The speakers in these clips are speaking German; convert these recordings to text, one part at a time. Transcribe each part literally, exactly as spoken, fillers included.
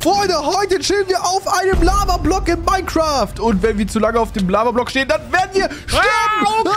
Freunde, heute chillen wir auf einem Lava-Block in Minecraft. Und wenn wir zu lange auf dem Lava-Block stehen, dann werden wir sterben.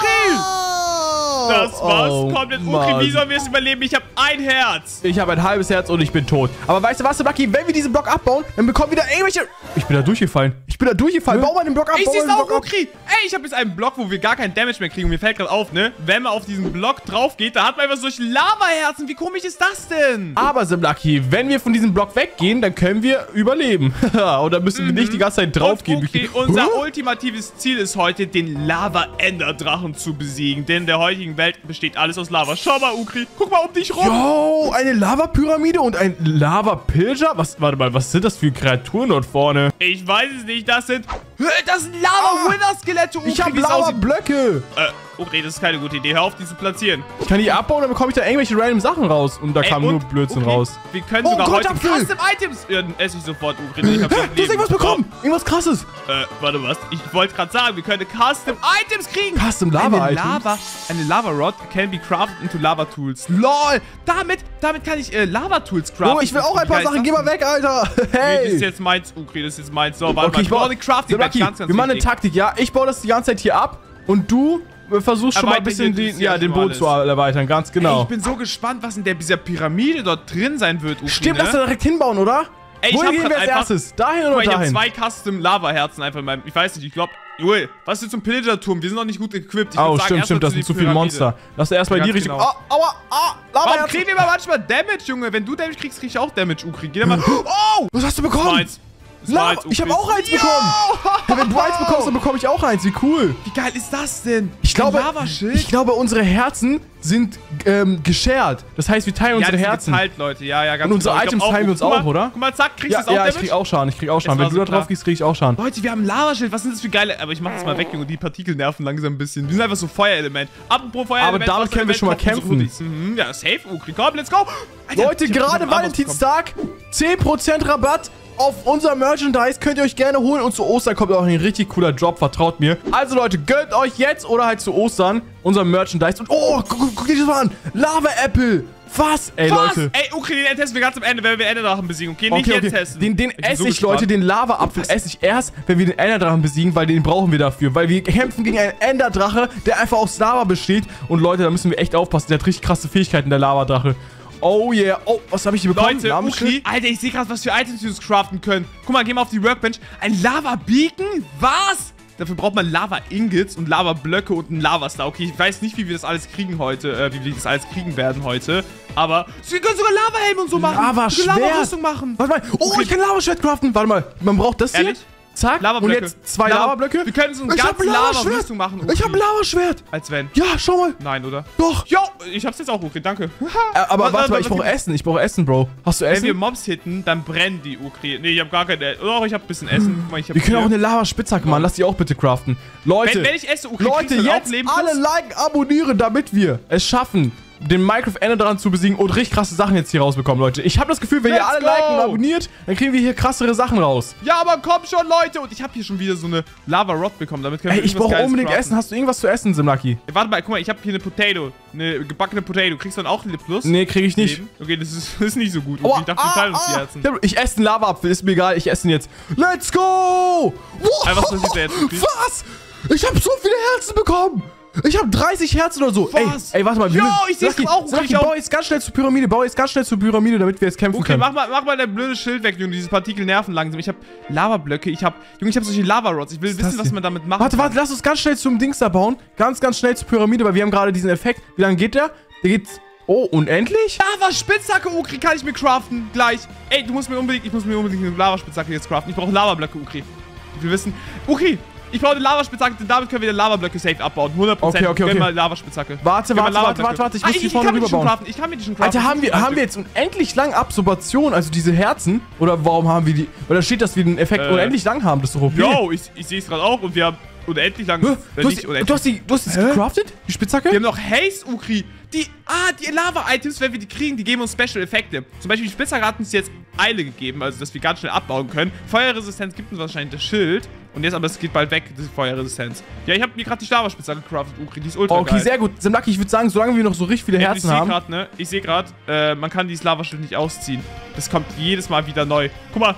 Ah, okay. Das war's Oh, komplett. Mann. Okay, wie sollen wir es überleben? Ich habe ein Herz. Ich habe ein halbes Herz und ich bin tot. Aber weißt du was, Lucky? Wenn wir diesen Block abbauen, dann bekommen wir da irgendwelche... Ich bin da durchgefallen. Ich bin da durchgefallen. Bau mal den Block ab. Ich bau seh's mal den auch, Block ab. Ukri. Ey, ich habe jetzt einen Block, wo wir gar keinen Damage mehr kriegen. Und mir fällt gerade auf, ne? Wenn man auf diesen Block drauf geht, da hat man einfach solche Lava-Herzen. Wie komisch ist das denn? Aber, Simlucky, wenn wir von diesem Block weggehen, dann können wir überleben. Und dann müssen wir nicht die ganze Zeit draufgehen. Okay, unser ultimatives Ziel ist heute, den Lava-Ender-Drachen zu besiegen. Denn in der heutigen Welt besteht alles aus Lava. Schau mal, Ukri. Guck mal um dich rum. Yo, eine Lava-Pyramide und ein Lava-Pilger? Was, warte mal, was sind das für Kreaturen dort vorne? Ich weiß es nicht. Das sind... Das sind Lava-Wither-Skelette, Ukri. Ich habe wie es aussieht. Lava-Blöcke. Äh, Ukri, das ist keine gute Idee. Hör auf, die zu platzieren. Ich kann die abbauen, dann bekomme ich da irgendwelche random Sachen raus. Und da Ey, kam und, nur Blödsinn Ukri, raus. Wir können Oh, sogar heute Gottapfel. Custom-Items... Ja, dann esse ich sofort, Ukri. Ich hab's Hä, auf du hast Leben. irgendwas bekommen. Irgendwas krasses. Äh, warte, was? Ich wollte gerade sagen, wir können Custom-Items kriegen. Custom Eine Lava-Items? Lava, eine Lava-Rod can be crafted into Lava-Tools. LOL! Damit, damit kann ich äh, Lava-Tools craften. Oh, ich will auch ein paar Wie geil Sachen. ist Geh das mal weg, Alter. denn? Nee, das Hey. ist jetzt meins, Ukri, das ist jetzt meins. So, warte Okay, mal, ich baue eine Crafting So, Bench, Lucky, ganz, ganz wir machen eine wichtig. Taktik, ja? Ich baue das die ganze Zeit hier ab und du äh, versuchst schon mal ein Erweiter bisschen hier den, das ja, ja den schon Boden zu erweitern, ganz Ey, genau. ich bin so gespannt, was in der, dieser Pyramide dort drin sein wird, Ukri, Stimmt, ne? lass da direkt hinbauen, oder? Ey, ich Wohin hab gehen grad wir als einfach- erstes? Dahin Guck oder mal, ich hab dahin? zwei Custom-Lava-Herzen einfach in meinem... Ich weiß nicht, ich glaube... Joel, was ist zum Pillager-Turm? Wir sind noch nicht gut equipped. Ich Oh, würd sagen, stimmt, erst stimmt, mal das zu sind zu die viele Pyramide. Monster. Lass erstmal in Ja, die ganz Richtung. genau. Oh, aua, ah, Lava. Warum kriegen wir aber manchmal Damage, Junge? Wenn du Damage kriegst, krieg ich auch Damage, Ukri. Geh da mal... Oh! Was hast du bekommen? Meins. Das Lava. war eins, Ich habe Ukri. auch eins Yo! bekommen. Ja, wenn du eins bekommst, dann bekomme ich auch eins. Wie cool. Wie geil ist das denn? Ich glaube, Ein Lavaschild? ich glaube, unsere Herzen sind ähm, geshared. Das heißt, wir teilen Ja, unsere die sind Herzen. geteilt, Leute. Ja, ja, ganz Und unsere genau. Ich Items glaub teilen wir uns Guck mal, auch, oder? Guck mal, zack, kriegst Ja, du das auch ja, ich Damage? krieg auch Schaden. Ich krieg auch Schaden. war Wenn du so da klar. drauf gehst, krieg ich auch Schaden. Leute, wir haben ein Lavaschild. Was sind das für geile... Aber ich mach das mal weg, Junge. Die Partikel nerven langsam ein bisschen. Die sind einfach so Feuerelement. Apropos Feuerelement... Aber damit können wir schon mal Feuerelement, kämpfen. Mhm, ja, safe, Ukri. Komm, let's go. Alter, Leute, ich hab gerade diesen Abos Valentinstag, zehn Prozent Rabatt auf unser Merchandise. Könnt ihr euch gerne holen. Und zu Ostern kommt auch ein richtig cooler Drop, vertraut mir. Also Leute, gönnt euch jetzt oder halt zu Ostern unser Merchandise. Und oh, guck, guck dir das mal an. Lava-Apple. Was? Ey, Was? Leute. Ey, Ukri, den testen wir ganz am Ende, wenn wir Enderdrachen besiegen. Okay, nicht Okay, jetzt okay. testen. Den, den Ich bin esse so ich, Leute, gespannt. den Lava-Apfel esse ich erst, wenn wir den Enderdrachen besiegen, weil den brauchen wir dafür. Weil wir kämpfen gegen einen Enderdrache, der einfach aus Lava besteht. Und Leute, da müssen wir echt aufpassen. Der hat richtig krasse Fähigkeiten, der Lavadrache. Oh yeah. Oh, was habe ich hier bekommen? Leute, Namensschild? Ukri, Alter, ich sehe gerade, was für Items wir uns craften können. Guck mal, geh mal auf die Workbench. Ein Lava-Beacon? Was? Dafür braucht man Lava-Ingots und Lava-Blöcke und einen Lavastar. Okay, ich weiß nicht, wie wir das alles kriegen heute, äh, wie wir das alles kriegen werden heute. Aber wir können sogar Lava-Helme und so machen. Lava-Schwert. Wir können Lava-Rüstung machen. Warte mal. Oh, Okay. ich kann Lava-Schwert craften. Warte mal. Man braucht das hier. Ehrlich? Zack. Und Lava-Blöcke. jetzt zwei Lava- Lava-Blöcke. Wir können so eine Ich hab ganze Lava-Schwert. Lava-Rüstung machen, Ich habe ein Ukri. Lava-Schwert. Als wenn. Ja, schau mal. Nein, oder? Doch. Jo, ich hab's jetzt auch, Ukri, danke. Äh, aber Was- warte mal, was- ich brauche was- Essen. Ich brauche Essen, Bro. Hast du Wenn wir Essen? Mobs hitten, dann brennen die, Ukri. Nee, ich hab gar keine... Doch, ich hab ein bisschen Essen. Guck mal, ich hab Wir können hier- auch eine Lava-Spitzhacke machen. Lass die auch bitte craften. Leute. Wenn, wenn ich esse, Ukri, Leute, kriegst du dann auch jetzt Leben alle plus? liken, abonnieren, damit wir es schaffen, den Minecraft-Ender dran zu besiegen und richtig krasse Sachen jetzt hier rausbekommen, Leute. Ich habe das Gefühl, wenn ihr Let's alle go! liken und abonniert, dann kriegen wir hier krassere Sachen raus. Ja, aber komm schon, Leute. Und ich habe hier schon wieder so eine Lava-Rod bekommen. Damit können Ey, wir ich irgendwas brauche Geiles unbedingt craften. Essen. Hast du irgendwas zu essen, Simlucky? Ey, warte mal, guck mal, ich habe hier eine Potato. Eine gebackene Potato. Kriegst du dann auch eine Plus? Nee, kriege ich nicht. Leben? Okay, das ist, das ist nicht so gut. Aua, Okay, ich dachte, wir teilen uns die Herzen. Ja, Ich esse einen Lava-Apfel, ist mir egal. Ich esse ihn jetzt. Let's go! Wow. Ey, was passiert da jetzt, Ukri? Was? Ich habe so viele Herzen bekommen. Ich habe dreißig Herzen oder so. Was? Ey, ey, warte mal. wir Jo, müssen- ich seh's Simlucky, auch, Simlucky, ich auch. bau jetzt ganz schnell zur Pyramide. Bau jetzt ganz schnell zur Pyramide, damit wir jetzt kämpfen Okay, können. mach mal, mach mal dein blödes Schild weg, Junge. Diese Partikel nerven langsam. Ich habe Lavablöcke. Ich habe, Junge, ich habe solche Lava-Rods. Ich will ist wissen, das was hier? man damit macht. Warte, warte, lass uns ganz schnell zum Dings da bauen. Ganz, ganz schnell zur Pyramide, weil wir haben gerade diesen Effekt. Wie lange geht der? Der geht... Oh, unendlich? Lava-Spitzhacke, Ukri, kann ich mir craften. Gleich. Ey, du musst mir unbedingt, ich muss mir unbedingt eine Lava-Spitzhacke jetzt craften. Ich brauche Lavablöcke, Ukri. Ich will wissen. Ukri, ich brauche eine Lavaspitzhacke, denn damit können wir die Lavablöcke safe abbauen. hundert Prozent. Okay, okay, okay. Gönn mal Lavaspitzhacke. Warte, Gönn mal warte, warte, Lavablöcke. warte, warte. Ich Ah, muss ich, die ich vorne kann mir die schon rüberbauen. craften. Ich kann mir die schon craften. Alter, haben wir, haben wir jetzt unendlich lang Absorption, also diese Herzen? Oder warum haben wir die... Oder da steht, dass wir den Effekt Äh. unendlich lang haben. Das ist doch okay. Yo, ich, ich sehe es gerade auch und wir haben unendlich lang... Hä? Äh, Du hast, nicht die, unendlich. du hast die, du hast die Hä? gecraftet? Die Spitzhacke? Wir haben noch Haste, Ukri. Die, ah, die Lava-Items, wenn wir die kriegen, die geben uns Special-Effekte. Zum Beispiel die Spitzhacke hat uns jetzt Eile gegeben, also dass wir ganz schnell abbauen können. Feuerresistenz gibt uns wahrscheinlich das Schild. Und jetzt aber, es geht bald weg, diese Feuerresistenz. Ja, ich habe mir gerade die Lava-Spitzhacke gecraftet, Ukri. Die ist ultra Okay, geil. sehr gut. Simlucky, ich würde sagen, solange wir noch so richtig viele Ey, ich Herzen sehe haben... gerade, ne? Ich sehe gerade, äh, man kann dieses Lavaschild nicht ausziehen. Das kommt jedes Mal wieder neu. Guck mal,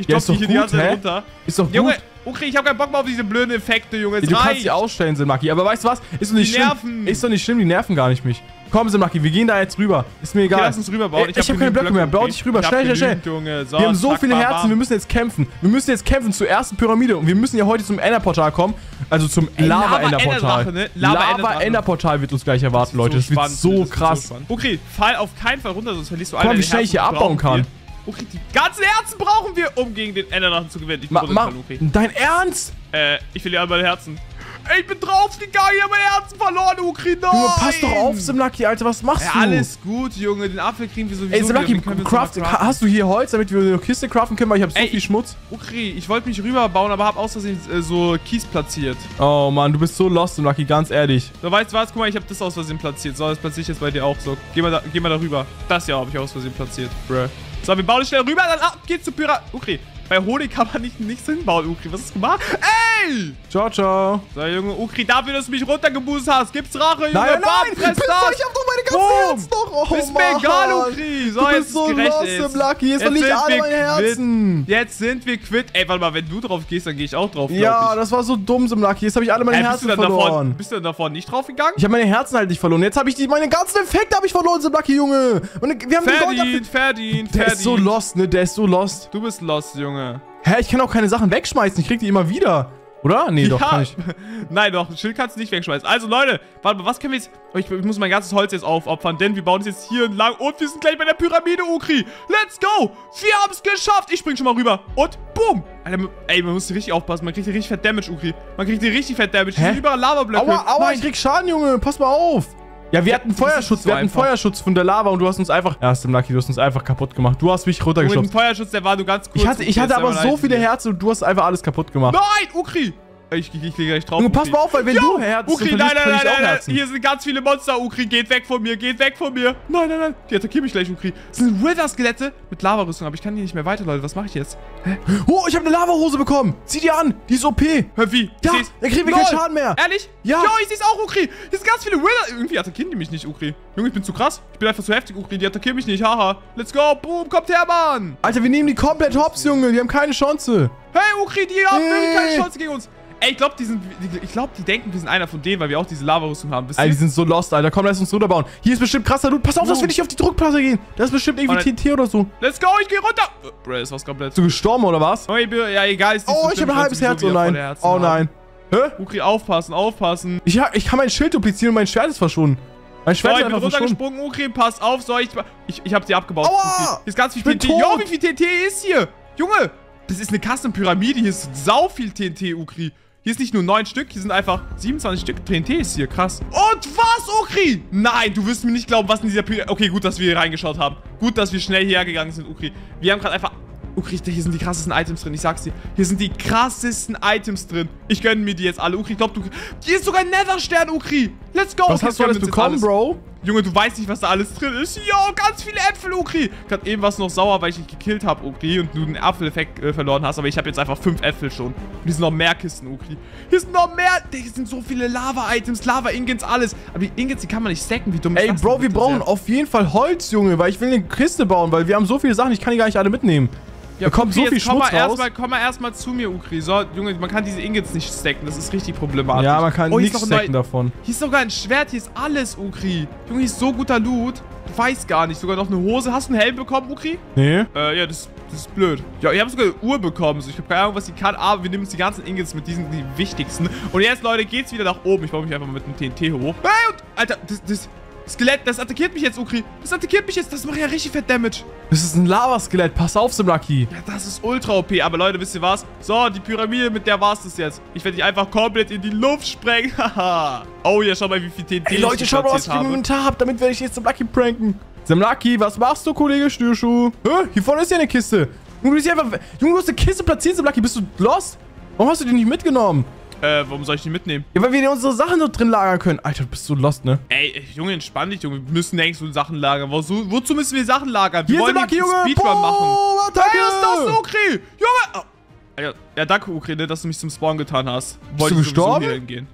Ich Ja, drop ist doch die hier die gut, ganze Zeit hä? runter. Ist doch gut. Junge, okay, ich hab keinen Bock mehr auf diese blöden Effekte, Junge. Es Du kannst reicht. die ausstellen, Simlaki. Aber weißt du was? Ist doch nicht Die schlimm. nerven. Ist doch nicht schlimm, die nerven gar nicht mich. Komm, Simlaki, wir gehen da jetzt rüber. Ist mir egal. Okay, lass uns rüberbauen. Ey, ich hab, hab keine Blöcke mehr. Bau dich rüber. Ich hab Schnell, schnell, schnell. genügend, Junge. So, Wir haben so zack, viele bam, Herzen, bam. wir müssen jetzt kämpfen. Wir müssen jetzt kämpfen zur ersten Pyramide. Und wir müssen ja heute zum Enderportal kommen. Also zum Ey, Lava-Enderportal. Lava-Enderdrache, ne? Lava-Enderdrache. Lava-Enderportal wird uns gleich erwarten, Leute. Das wird spannend, so wird krass. spannend. Okay, fall auf keinen Fall runter, sonst verlierst du Guck mal, alle wie schnell ich hier Herzen, abbauen brauchen kann. wir. Okay, die ganzen Herzen brauchen wir, um gegen den Enderdrachen zu gewinnen. Ich bin Ma, ma, runtergefallen, okay. dein Ernst? Äh, ich verliere alle meine Herzen. Ey, ich bin draufgegangen, ich hab meine Herzen verloren, Ukri, nein! Junge, pass doch auf, Simlaki, Alter, was machst Ja, du? alles gut, Junge, den Apfel kriegen wir sowieso Ey, Simlaki, wieder. Wir können uns craft, noch mal craften. hast du hier Holz, damit wir eine Kiste craften können, weil ich hab so Ey, viel Schmutz? Ukri, ich wollte mich rüberbauen, aber hab aus Versehen äh, so Kies platziert. Oh Mann, du bist so lost, Simlaki, ganz ehrlich. So, weißt du was? Guck mal, ich hab das aus Versehen platziert. So, das platziere ich jetzt bei dir auch so. Geh mal da, geh mal da rüber. Das ja habe ich aus Versehen platziert. Bruh. So, wir bauen schnell rüber, dann ab geht's zu Pyramide. Ukri, bei Honig kann man nicht, nichts hinbauen, Ukri. Was hast du gemacht? Ey! Ciao, ciao. So, Junge, Ukri, dafür, dass du mich runtergeboost hast, gibt's Rache, Junge. Nein, Bam, nein, fress piss das. euch, ich hab doch meine ganzen Boom. Herzen noch. Oh, Ist mir Mann. egal, Ukri. So, Du jetzt bist so ist gerecht. lost, Jetzt, Simlaki. Jetzt jetzt verliere ich sind alle wir meine Herzen. Jetzt sind wir quitt. Ey, warte mal, wenn du drauf gehst, dann gehe ich auch drauf, glaub Ja, ich. das war so dumm, Simlaki. Jetzt habe ich alle meine Ey, bist, Herzen du dann verloren. davon, bist du dann davon nicht drauf gegangen? Ich habe meine Herzen halt nicht verloren. Jetzt habe ich die, meine ganzen Effekte habe ich verloren, Simlaki, Junge. Und wir haben den Gold Verdient, verdient, Der verdient. ist so lost, ne? Der ist so lost. Du bist lost, Junge. Hä, ich kann auch keine Sachen wegschmeißen. Ich krieg die immer wieder. Oder? Nee, doch, kann ich. Nein, doch, ein Schild kannst du nicht wegschmeißen. Also, Leute, warte mal, was können wir jetzt... Oh, ich, ich muss mein ganzes Holz jetzt aufopfern, denn wir bauen es jetzt hier entlang und wir sind gleich bei der Pyramide, Ukri. Let's go! Wir haben es geschafft! Ich spring schon mal rüber. Und boom! Alter, ey, man muss hier richtig aufpassen. Man kriegt hier richtig fett Damage, Ukri. Man kriegt hier richtig fett Damage. Hier Hä? sind überall Lavablöcke. Aua, aua, Nein. ich krieg Schaden, Junge. Pass mal auf. Ja, wir hatten das ist Feuerschutz. so Wir hatten einfach. Feuerschutz von der Lava und du hast uns einfach... Ja, Simlaki, du hast uns einfach kaputt gemacht. Du hast mich Junge, den runtergeschubst. Feuerschutz, der war nur ganz kurz. Ich hatte, ich Ukri, hatte jetzt aber sei mal so leise viele hier. Herzen und du hast einfach alles kaputt gemacht. Nein, Ukri! Ich, ich, ich lege gleich drauf. Junge, pass Ukri. mal auf, weil wenn Jo, du Herzen Ukri, verlierst, nein, nein, verliere ich nein, auch nein, Herzen. hier sind ganz viele Monster, Ukri. Geht weg von mir, geht weg von mir. Nein, nein, nein. Die attackieren mich gleich, Ukri. Das sind Wither-Skelette mit Lava-Rüstung, aber ich kann hier nicht mehr weiter, Leute. Was mache ich jetzt? Hä? Oh, ich habe eine Lava-Hose bekommen. Zieh die an. Die ist O P. Hör, wie? Ich Ja, seh's. dann kriegen wir Lol. keinen Schaden mehr. Ehrlich? Ja. Jo, ich seh's auch, Ukri. Hier sind ganz viele Wither. Irgendwie attackieren die mich nicht, Ukri. Junge, ich bin zu krass. Ich bin einfach zu heftig, Ukri. Die attackieren mich nicht. Haha. Let's go. Boom. Kommt her, Mann. Alter, wir nehmen die komplett hops, Junge. Die haben keine Chance. Hey, Ukri, die haben Hey. wirklich keine Chance gegen uns. Ey, ich glaube, die sind, die- ich glaube, die denken, wir sind einer von denen, weil wir auch diese Lava-Rüstung haben. Wisst ihr? Alter, die sind so lost, Alter. Komm, lass uns runterbauen. Hier ist bestimmt krasser Loot. Pass auf, dass Wo? wir nicht auf die Druckplatte gehen. Das ist bestimmt irgendwie Oh, T N T oder so. Let's go, ich geh runter. Uh, Bro, ist was komplett. Bist du gestorben oder was? Oh, ja, egal. Ist nicht Oh, so ich schlimm, habe ein halbes sowieso Herz. Oh wieder volle nein. Herzen Oh haben. nein. Hä? Ukri, aufpassen, aufpassen. Ich, ha- ich kann mein Schild duplizieren und mein Schwert ist verschwunden. Mein So, Schwert ich ist bin einfach verschwunden. runtergesprungen, Ukri, pass auf, so, ich, ich, ich hab sie abgebaut. Aua! Ukri. Hier ist ganz viel Ich bin T N T. tot. Jo, wie viel T N T ist hier? Junge, das ist eine Custom-Pyramide, hier ist sau viel T N T, Ukri. Hier ist nicht nur neun Stück, hier sind einfach siebenundzwanzig Stück T N T ist hier, krass. Und was, Ukri? Nein, du wirst mir nicht glauben, was in dieser Pyramide... Okay, gut, dass wir hier reingeschaut haben. Gut, dass wir schnell hierher gegangen sind, Ukri. Wir haben gerade einfach... Ukri, hier sind die krassesten Items drin, ich sag's dir. Hier sind die krassesten Items drin. Ich gönne mir die jetzt alle. Ukri, ich glaub, du... Hier ist sogar ein Netherstern, Ukri. Let's go. Was Okay, hast du jetzt alles gönnen wir uns bekommen, jetzt Bro? Junge, du weißt nicht, was da alles drin ist. Jo, ganz viele Äpfel, Ukri. Gerade eben war es noch sauer, weil ich dich gekillt habe, Ukri. Und du den Apfeleffekt äh, verloren hast. Aber ich habe jetzt einfach fünf Äpfel schon. Und hier sind noch mehr Kisten, Ukri. Hier sind noch mehr. Hier sind so viele Lava-Items, Lava-Ingots, alles. Aber die Ingots, die kann man nicht stacken. Wie dumm ist Ey, das Bro, denn wir bitte brauchen sehr? auf jeden Fall Holz, Junge, weil ich will eine Kiste bauen, weil wir haben so viele Sachen, ich kann die gar nicht alle mitnehmen. Ja, da kommt Ukri, so viel jetzt komm Schmutz mal raus. erstmal, komm mal erstmal zu mir, Ukri. So, Junge, man kann diese Ingots nicht stacken. Das ist richtig problematisch. Ja, man kann Oh, hier ist nichts noch ein stacken neu- davon. Hier ist sogar ein Schwert, hier ist alles, Ukri. Junge, hier ist so guter Loot. Du weißt gar nicht. Sogar noch eine Hose. Hast du einen Helm bekommen, Ukri? Nee. Äh, ja, das, das ist blöd. Ja, ich habe sogar eine Uhr bekommen. So, ich habe keine Ahnung, was die kann, aber wir nehmen uns die ganzen Ingots mit diesen, die wichtigsten. Und jetzt, Leute, geht's wieder nach oben. Ich baue mich einfach mal mit dem T N T hoch. Hey, und, Alter, das, das Skelett, das attackiert mich jetzt, Ukri. Das attackiert mich jetzt. Das macht ja richtig fett Damage. Das ist ein Lavaskelett. Pass auf, Simlaki. Ja, das ist ultra O P. Aber Leute, wisst ihr was? So, die Pyramide, mit der war's das jetzt. Ich werde die einfach komplett in die Luft sprengen. Haha. Oh, ja, schau mal, wie viel T N T Ey, Leute, ich schau mal, was platziert ich im habe. Inventar hab. Damit werde ich jetzt Simlaki pranken. Simlaki, was machst du, Kollege Stürschuh? Hä? Hier vorne ist ja eine Kiste. Junge, du bist hier einfach... Junge, du hast eine Kiste platziert, Simlaki. Bist du lost? Warum hast du die nicht mitgenommen? Äh, warum soll ich die mitnehmen? Ja, weil wir unsere Sachen dort drin lagern können. Alter, du bist so lost, ne? Ey, Junge, entspann dich, Junge. Wir müssen nirgends so Sachen lagern. Wozu, wozu müssen wir Sachen lagern? Wir Hier, wollen Simlaki, den Junge. Speedrun machen. Boom, Attacke. Hey, was ist das, Ukri? Junge! Oh. Ja, ja, danke, Ukri, ne, dass du mich zum Spawn getan hast. du ich sowieso gestorben? hier hingehen.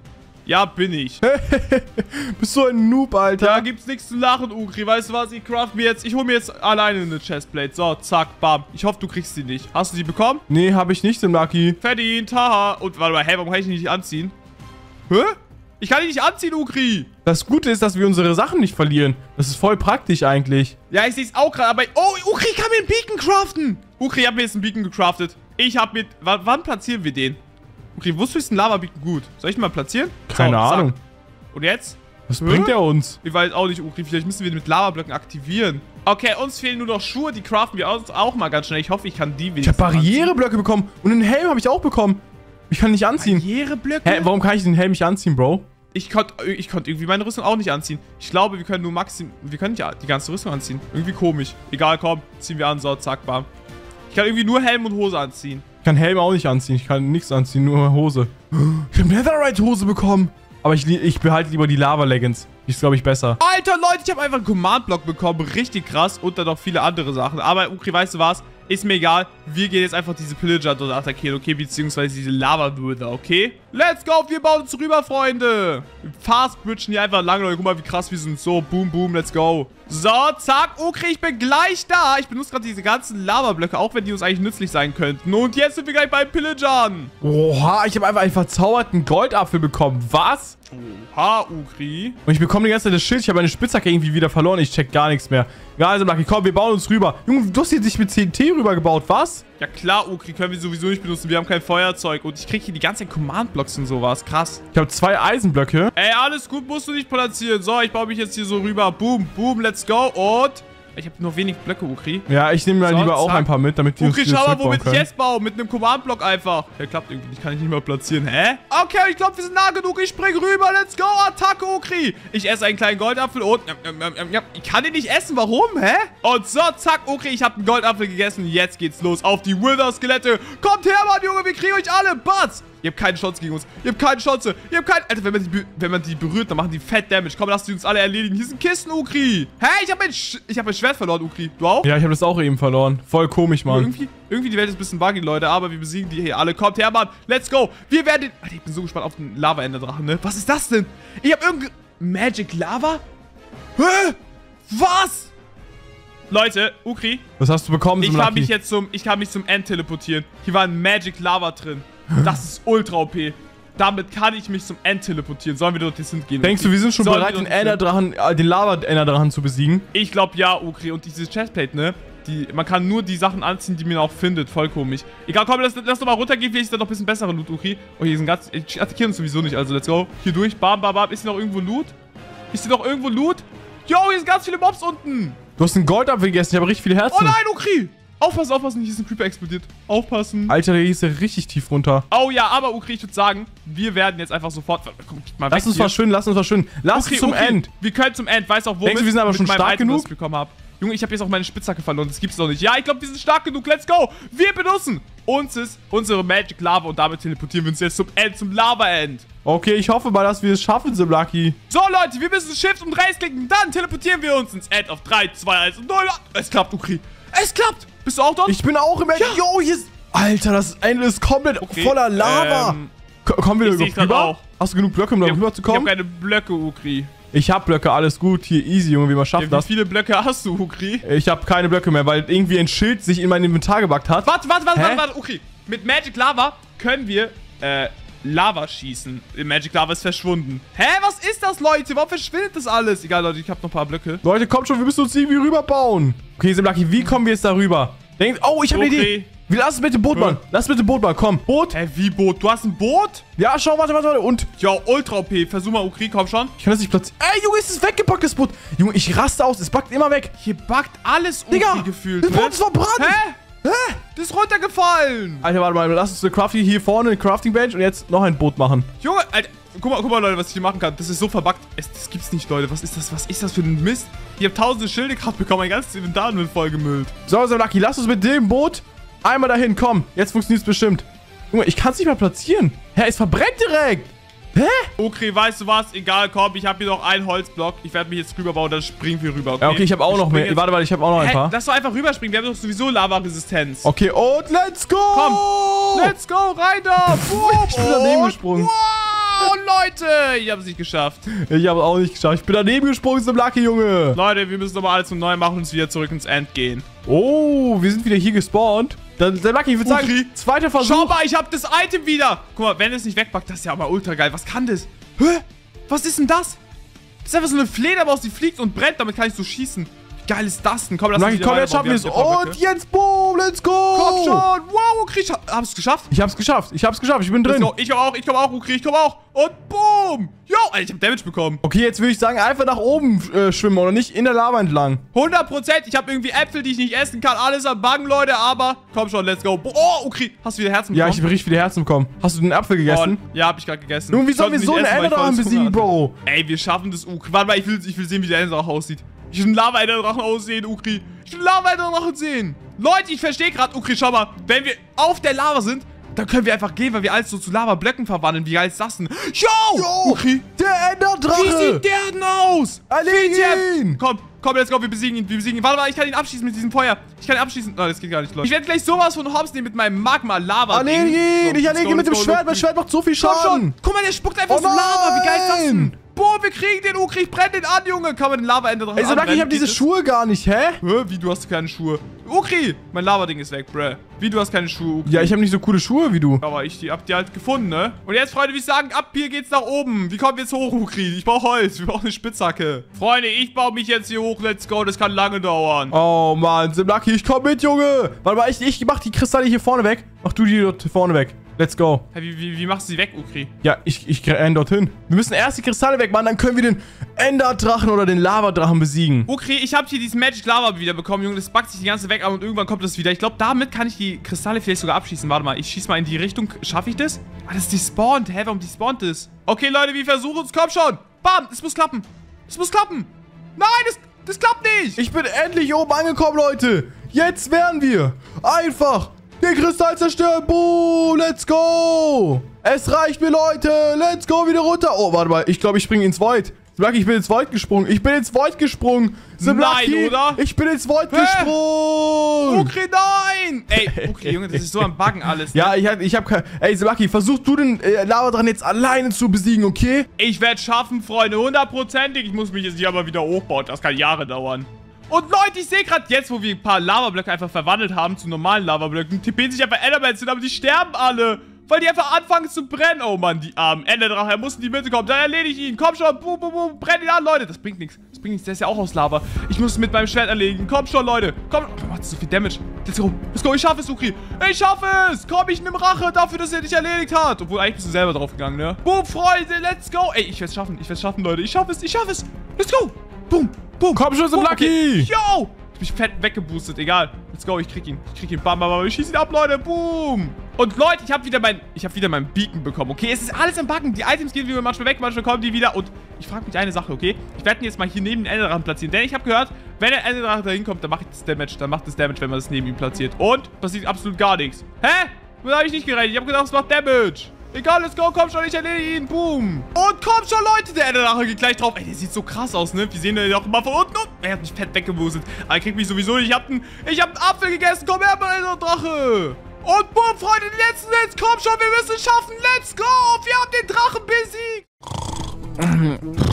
Ja, bin ich. Bist so ein Noob, Alter. Da gibt's nichts zu lachen, Ukri. Weißt du was? Ich craft mir jetzt... Ich hole mir jetzt alleine eine Chestplate. So, zack, bam. Ich hoffe, du kriegst sie nicht. Hast du sie bekommen? Nee, habe ich nicht, Simlaki. Verdient, haha. Und warte mal, hä, warum kann ich die nicht anziehen? Hä? Ich kann die nicht anziehen, Ukri. Das Gute ist, dass wir unsere Sachen nicht verlieren. Das ist voll praktisch eigentlich. Ja, ich sehe es auch gerade, aber... Oh, Ukri kann mir einen Beacon craften. Ukri, ich habe mir jetzt einen Beacon gecraftet. Ich habe mit... W wann platzieren wir den? Ukri, wusstest du, ist ein Lava-Beacon gut? Soll ich ihn mal platzieren? Keine so, Ahnung. Und jetzt? Was Hä? bringt er uns? Ich weiß auch nicht, Ukri. Vielleicht müssen wir den mit Lavablöcken aktivieren. Okay, uns fehlen nur noch Schuhe. Die craften wir uns auch mal ganz schnell. Ich hoffe, ich kann die wenigstens Ich habe Barriereblöcke bekommen. Und einen Helm habe ich auch bekommen. Ich kann nicht anziehen. Barriereblöcke? Hä, warum kann ich den Helm nicht anziehen, Bro? Ich konnte ich konnt irgendwie meine Rüstung auch nicht anziehen. Ich glaube, wir können nur maximal... Wir können nicht die ganze Rüstung anziehen. Irgendwie komisch. Egal, komm. Ziehen wir an. So, zack, bam. Ich kann irgendwie nur Helm und Hose anziehen. Ich kann Helm auch nicht anziehen. Ich kann nichts anziehen, nur Hose. Ich habe Netherite-Hose bekommen. Aber ich, ich behalte lieber die Lava-Leggings. Die ist, glaube ich, besser. Alter, Leute, ich habe einfach einen Command-Block bekommen. Richtig krass. Und dann noch viele andere Sachen. Aber, Ukri, weißt du was? Ist mir egal. Wir gehen jetzt einfach diese Pillager dort attackieren, okay? Beziehungsweise diese Lava-Würder, okay? Let's go. Wir bauen uns rüber, Freunde. Fast-bridgen hier einfach lang, Leute. Guck mal, wie krass wir sind. So, boom, boom, let's go. So, zack. Ukri, ich bin gleich da. Ich benutze gerade diese ganzen Lava-Blöcke, auch wenn die uns eigentlich nützlich sein könnten. Und jetzt sind wir gleich beim Pillagern. Oha, ich habe einfach einen verzauberten Goldapfel bekommen. Was? Oha, Ukri. Und ich bekomme die ganze Zeit das Schild. Ich habe meine Spitzhacke irgendwie wieder verloren. Ich check gar nichts mehr. Ja, also, Lucky, komm, wir bauen uns rüber. Junge, du hast hier dich mit C N T rübergebaut, was? Ja klar, Ukri, können wir sowieso nicht benutzen. Wir haben kein Feuerzeug. Und ich kriege hier die ganzen Command-Blocks und sowas. Krass. Ich habe zwei Eisenblöcke. Ey, alles gut, musst du nicht platzieren. So, ich baue mich jetzt hier so rüber. Boom, boom, let's go. Und... Ich habe nur wenig Blöcke, Ukri. Ja, ich nehme mal so, lieber zack. auch ein paar mit, damit die Ukri, uns schau mal, womit können. ich jetzt baue. Mit einem Command-Block einfach. Der klappt irgendwie nicht. Kann ich nicht mehr platzieren. Hä? Okay, ich glaube, wir sind nah genug. Ich spring rüber. Let's go. Attacke, Ukri. Ich esse einen kleinen Goldapfel und... Ich kann den nicht essen. Warum? Hä? Und so, zack, Ukri. Ich habe einen Goldapfel gegessen. Jetzt geht's los auf die Wither-Skelette. Kommt her, Mann, Junge. Wir kriegen euch alle. Batz. Ihr habt keine Chance gegen uns. Ihr habt keine Chance. Ihr habt keine... Alter, wenn man, die, wenn man die berührt, dann machen die Fett Damage. Komm, lass die uns alle erledigen. Hier sind Kisten, Ukri. Hä? Ich habe mein, Sch ich hab mein Schwert verloren, Ukri. Du auch? Ja, ich habe das auch eben verloren. Voll komisch, Mann. Irgendwie, irgendwie die Welt ist ein bisschen buggy, Leute. Aber wir besiegen die hier alle. Kommt her, Mann. Let's go. Wir werden den... Alter, ich bin so gespannt auf den Lava-Ender-Drachen, ne? Was ist das denn? Ich habe irgendwie... Magic Lava? Hä? Was? Leute, Ukri. Was hast du bekommen, Ich so kann mich jetzt zum... Ich kann mich zum End teleportieren. Hier war ein Magic Lava drin. Das ist ultra O P. Damit kann ich mich zum End teleportieren. Sollen wir dort jetzt hingehen? Denkst du, wir sind schon Sollen bereit, wir den dort Enderdrachen, äh, den Lava-Enderdrachen zu besiegen? Ich glaube ja, Ukri. Und diese Chestplate, ne? Die, man kann nur die Sachen anziehen, die man auch findet. Voll komisch. Egal, komm, lass, lass doch mal runtergehen. Vielleicht ist da noch ein bisschen bessere Loot, Ukri. Oh, hier sind ganz... Ich attackiere uns sowieso nicht, also let's go. Hier durch. Bam, bam, bam. Ist hier noch irgendwo Loot? Ist hier noch irgendwo Loot? Yo, hier sind ganz viele Mobs unten. Du hast einen Goldapfel gegessen. Ich habe richtig viele Herzen. Oh nein, Ukri. Aufpassen, aufpassen. Hier ist ein Creeper explodiert. Aufpassen. Alter, der ist ja richtig tief runter. Oh ja, aber Ukri, ich würde sagen, wir werden jetzt einfach sofort... Komm, mal weg Lass uns hier. verschwinden, lass uns verschwinden. Lass Ukri, uns zum Ukri, End. Wir können zum End. Weiß auch, wo Denkst du, wir sind aber schon stark genug? Ich bekommen habe. Junge, ich habe jetzt auch meine Spitzhacke verloren. Das gibt's doch nicht. Ja, ich glaube, wir sind stark genug. Let's go. Wir benutzen uns ist unsere Magic Lava und damit teleportieren wir uns jetzt zum End, zum Lava-End. Okay, ich hoffe mal, dass wir es schaffen, Simlaki. So, Leute, wir müssen Shift und Rechts klicken. Dann teleportieren wir uns ins End auf drei, zwei, eins und null. Es klappt, Ukri. Es klappt. Bist du auch dort? Ich bin auch im End. Ja. Jo, hier ist... Alter, das Ende ist komplett Okay, voller Lava. ähm, Ko- Kommen wir ich da seh's grad rüber? auch. Hast du genug Blöcke, um da rüber zu Ich habe kommen? keine Blöcke, Ukri. Ich hab Blöcke, alles gut. Hier, easy, Junge, wie man schafft Ja, wie das. viele Blöcke hast du, Ukri? Ich habe keine Blöcke mehr, weil irgendwie ein Schild sich in mein Inventar gebackt hat. Warte, warte, warte, Hä? warte, warte, Ukri. Mit Magic Lava können wir, äh, Lava schießen. Magic Lava ist verschwunden. Hä, was ist das, Leute? Warum verschwindet das alles? Egal, Leute, ich habe noch ein paar Blöcke. Leute, kommt schon, wir müssen uns irgendwie rüberbauen. Okay, Simlaki, wie kommen wir jetzt da rüber? Denkt, oh, ich habe eine Okay. Idee. Wir lassen mit dem Boot, Mann. Lass mit dem Boot, Mann. Komm, Boot. Hä, wie Boot? Du hast ein Boot? Ja, schau, warte, warte, warte. Und Ja, ultra O P. Versuch mal, Ukri, komm schon. ich kann das nicht platzieren. Ey, Junge, ist es weggepackt, das Boot. Junge, ich raste aus. Es backt immer weg. Hier backt alles, Ukri, Digga, gefühlt. das ne? Boot ist verbrannt. Hä? Hä? Das ist runtergefallen. Alter, warte mal. Lass uns eine Crafting hier vorne, eine Crafting Bench und jetzt noch ein Boot machen. Junge, Alter. Guck mal, guck mal, Leute, was ich hier machen kann. Das ist so verbuggt. Es, das gibt's nicht, Leute. Was ist das? Was ist das für ein Mist? Ich habe tausende Schilde gehabt bekommen. Mein ganzes Inventar wird vollgemüllt. So, Simlaki, lass uns mit dem Boot einmal dahin. Komm, jetzt funktioniert es bestimmt. Junge, ich kann es nicht mal platzieren. Hä, es verbrennt direkt. Hä? Okay, weißt du was? Egal, komm, ich habe hier noch einen Holzblock. Ich werde mich jetzt rüberbauen, dann springen wir rüber, okay? Ja, okay, ich habe auch Wir noch springen mehr. jetzt- Warte, warte, ich habe auch noch ein Hä, paar. lass doch einfach rüberspringen. Wir haben doch sowieso Lava-Resistenz. Okay, und let's go. Komm, let's go, rein da. Boom. Ich bin daneben gesprungen. Wow. Leute. Ich habe es nicht geschafft. Ich habe auch nicht geschafft. Ich bin daneben gesprungen, so Lucky, Junge. Leute, wir müssen nochmal alles neu machen und uns wieder zurück ins End gehen. Oh, wir sind wieder hier gespawnt. Dann, dann Lucky, ich würde sagen, zweiter Versuch. Schau mal, ich habe das Item wieder. Guck mal, wenn es nicht wegpackt, das ist ja mal ultra geil. Was kann das? Hä? Was ist denn das? Das ist einfach so eine Fledermaus, die fliegt und brennt. Damit kann ich so schießen. Wie geil ist das denn? Komm, lass uns komm, jetzt schaffen wir es. Und jetzt, boom, let's go. Komm schon. Wow, Ukri, ich hab es geschafft. Ich hab's geschafft. Ich hab's geschafft. Ich bin drin. Ich komm auch, ich komm auch, Ukri, ich komm auch. Und boom. Jo, Alter, ich hab Damage bekommen. Okay, jetzt würde ich sagen, einfach nach oben äh, schwimmen oder nicht in der Lava entlang. hundert Prozent. Ich habe irgendwie Äpfel, die ich nicht essen kann. Alles am Buggen, Leute, aber komm schon, let's go. Oh, Ukri, hast du wieder Herzen bekommen? Ja, ich habe richtig viele Herzen bekommen. Hast du den Apfel gegessen? Oh, ja, hab ich gerade gegessen. Nun, wie sollen wir so eine Enderdrachen besiegen, Bro? Ey, wir schaffen das, Ukri. Warte mal, ich will, ich will sehen, wie der Enderdrache aussieht. Ich will einen Lava-Enderdrachen aussehen, Ukri. Ich will einen Lava-Enderdrachen sehen. Leute, ich verstehe gerade, Ukri, schau mal. Wenn wir auf der Lava sind, dann können wir einfach gehen, weil wir alles so zu Lava-Blöcken verwandeln. Wie geil ist das denn? Yo! Yo! Ukri. Der Enderdrache! Wie sieht der denn aus? Erlegen ihn! Komm, komm, let's go, wir besiegen ihn, wir besiegen ihn. Warte mal, ich kann ihn abschießen mit diesem Feuer. Ich kann ihn abschießen. Nein, das geht gar nicht, Leute. Ich werde gleich sowas von Hops nehmen mit meinem Magma-Lava. Erlegen ihn! Ich erlege ihn mit dem Schwert. Mein Schwert macht so viel Schaden. Komm schon. Guck mal, der spuckt einfach oh so Lava. Wie geil ist das denn? Boah, wir kriegen den Ukri, ich brenne den an, Junge. Kann man den Lava-Ende drauf Ey, so Lucky, ich hab diese Schuhe gar nicht, hä? Hä? Wie, du hast keine Schuhe? Ukri, mein Lava-Ding ist weg, bruh. Wie, du hast keine Schuhe, Ukri? Ja, ich habe nicht so coole Schuhe wie du. Aber ich die, hab die halt gefunden, ne? Und jetzt, Freunde, wie ich sagen, ab hier geht's nach oben. Wie kommen wir jetzt hoch, Ukri? Ich brauche Holz, wir brauchen eine Spitzhacke. Freunde, ich baue mich jetzt hier hoch, let's go. Das kann lange dauern. Oh, Mann, Sim Lucky, ich komm mit, Junge. Warte mal, ich, ich mach die Kristalle hier vorne weg. Mach du die dort vorne weg. Let's go. Hey, wie, wie, wie machst du sie weg, Ukri? Ja, ich, ich renn dorthin. Wir müssen erst die Kristalle wegmachen, dann können wir den Enderdrachen oder den Lavadrachen besiegen. Ukri, ich habe hier dieses Magic Lava wieder bekommen, Junge. Das backt sich die ganze weg ab und irgendwann kommt das wieder. Ich glaube, damit kann ich die Kristalle vielleicht sogar abschießen. Warte mal, ich schieße mal in die Richtung. Schaffe ich das? Ah, das ist die spawnt. Hä, warum die spawnt ist? Okay, Leute, wir versuchen es. Komm schon. Bam, es muss klappen. Es muss klappen. Nein, das, das klappt nicht. Ich bin endlich oben angekommen, Leute. Jetzt werden wir einfach den Kristall zerstören. Boom, let's go. Es reicht mir, Leute. Let's go, wieder runter. Oh, warte mal. Ich glaube, ich springe ins Void. Lucky, ich bin ins Void gesprungen. Ich bin ins Void gesprungen. Nein, Lucky, oder? Ich bin ins Void Hä? gesprungen. Ukri, nein. Ey, Ukri, Junge, das ist so am Buggen alles. Ne? Ja, ich hab, ich hab kein... Ey, Lucky, versuch du den äh, Lavadrachen jetzt alleine zu besiegen, okay? Ich werde schaffen, Freunde. Hundertprozentig. Ich muss mich jetzt hier aber wieder hochbauen. Das kann Jahre dauern. Und Leute, ich sehe gerade jetzt, wo wir ein paar Lavablöcke einfach verwandelt haben zu normalen Lavablöcken, tippen sich einfach Endermans hin, aber die sterben alle. Weil die einfach anfangen zu brennen. Oh Mann, die armen Enderdrachen. Er muss in die Mitte kommen. Dann erledige ich ihn. Komm schon. Boom, boom, boom. Brenn ihn an, Leute. Das bringt nichts. Das bringt nichts. Der ist ja auch aus Lava. Ich muss es mit meinem Schwert erledigen. Komm schon, Leute. Komm. Oh, macht so viel Damage. Let's go. Let's go. Ich schaffe es, Ukri. Ich schaffe es. Komm, ich nehme Rache dafür, dass er dich erledigt hat. Obwohl, eigentlich bist du selber drauf gegangen, ne? Boom, Freunde. Let's go. Ey, ich werde es schaffen. Ich werde es schaffen, Leute. Ich schaffe es. Ich schaffe es. Let's go. Boom. Boom. Komm schon, so Lucky. Yo. Ich bin fett weggeboostet, egal. Let's go, ich krieg ihn. Ich krieg ihn. Bam, bam, bam. Ich schieße ihn ab, Leute. Boom. Und Leute, ich habe wieder mein, ich habe wieder meinen Beacon bekommen, okay? Es ist alles im Buggen. Die Items gehen wie manchmal weg, manchmal kommen die wieder. Und ich frage mich eine Sache, okay? Ich werde ihn jetzt mal hier neben den Enderdrachen platzieren. Denn ich habe gehört, wenn der Enderdrache da hinkommt, dann macht das Damage. Dann macht das Damage, wenn man das neben ihm platziert. Und passiert absolut gar nichts. Hä? Da habe ich nicht gerechnet. Ich habe gedacht, es macht Damage. Egal, let's go, komm schon, ich erledige ihn, boom. Und komm schon, Leute, der Enderdrache geht gleich drauf. Ey, der sieht so krass aus, ne? Wir sehen den auch immer von unten und er hat mich fett weggemustet. Aber er kriegt mich sowieso nicht. Ich hab einen, ich hab einen Apfel gegessen, komm her, mein Enderdrache. Und boom, Freunde, die letzten jetzt, komm schon, wir müssen es schaffen, let's go. Wir haben den Drachen besiegt.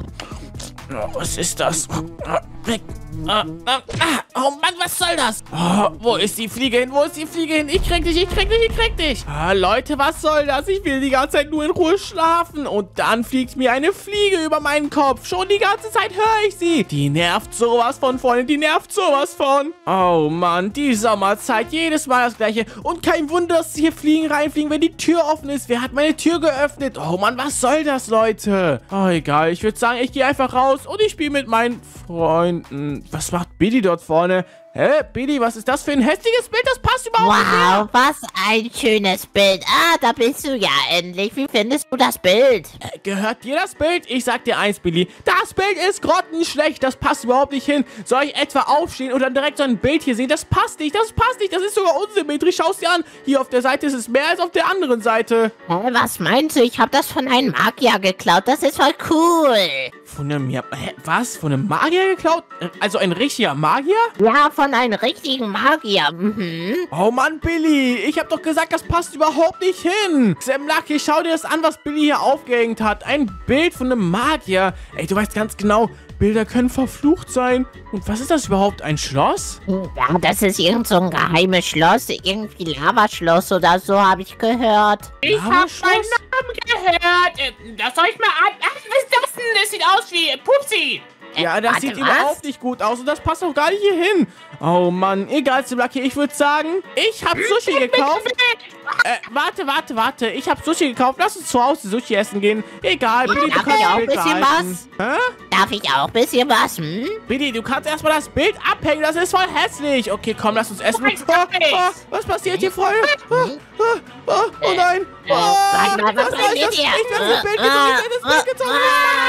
Was ist das? Weg. Ah, ah, ah. Oh Mann, was soll das? Oh, wo ist die Fliege hin? Wo ist die Fliege hin? Ich krieg dich, ich krieg dich, ich krieg dich. Ah, Leute, was soll das? Ich will die ganze Zeit nur in Ruhe schlafen. Und dann fliegt mir eine Fliege über meinen Kopf. Schon die ganze Zeit höre ich sie. Die nervt sowas von, Freunde. Die nervt sowas von. Oh Mann, die Sommerzeit. Jedes Mal das Gleiche. Und kein Wunder, dass hier Fliegen reinfliegen, wenn die Tür offen ist. Wer hat meine Tür geöffnet? Oh Mann, was soll das, Leute? Oh, egal. Ich würde sagen, ich gehe einfach raus und ich spiele mit meinen Freunden. Was macht Billy dort vorne? Hä, Billy, was ist das für ein hässliches Bild? Das passt überhaupt nicht mehr. Wow, was ein schönes Bild. Ah, da bist du ja endlich. Wie findest du das Bild? Äh, gehört dir das Bild? Ich sag dir eins, Billy. Das Bild ist grottenschlecht. Das passt überhaupt nicht hin. Soll ich etwa aufstehen und dann direkt so ein Bild hier sehen? Das passt nicht. Das passt nicht. Das ist sogar unsymmetrisch. Schau's dir an. Hier auf der Seite ist es mehr als auf der anderen Seite. Hä, was meinst du? Ich habe das von einem Magier geklaut. Das ist voll cool. Von einem, ja, hä, was? Von einem Magier geklaut? Also ein richtiger Magier? Ja, von einem richtigen Magier. Mhm. Oh Mann, Billy, ich hab doch gesagt, das passt überhaupt nicht hin. Sam Lucky, schau dir das an, was Billy hier aufgehängt hat. Ein Bild von einem Magier. Ey, du weißt ganz genau, Bilder können verflucht sein. Und was ist das überhaupt, ein Schloss? Ja, das ist irgend so ein geheimes Schloss. Irgendwie Lavaschloss oder so, habe ich gehört. Ich hab meinen Namen gehört. Äh, Das soll ich mal an. Ach, was ist das denn? Das sieht aus wie Pupsi. Ja, das warte, sieht was? überhaupt nicht gut aus und das passt auch gar nicht hier hin. Oh Mann, egal, Sam Lucky, ich würde sagen, ich habe Sushi gekauft. Äh, warte, warte, warte. Ich habe Sushi gekauft. Lass uns zu Hause Sushi essen gehen. Egal, Billy, du Darf kannst ich auch das ein Bild bisschen behalten. was? Hä? Darf ich auch ein bisschen was? Hm? Billy, du kannst erstmal das Bild abhängen. Das ist voll hässlich. Okay, komm, lass uns essen. Ich Oh, kann nicht. oh, was passiert hier, Freunde? Oh, oh, oh, oh nein. Oh, warte mal, was was passiert ist das? hier? Ich werde das Bild gezogen. Ich werde das Bild gezogen.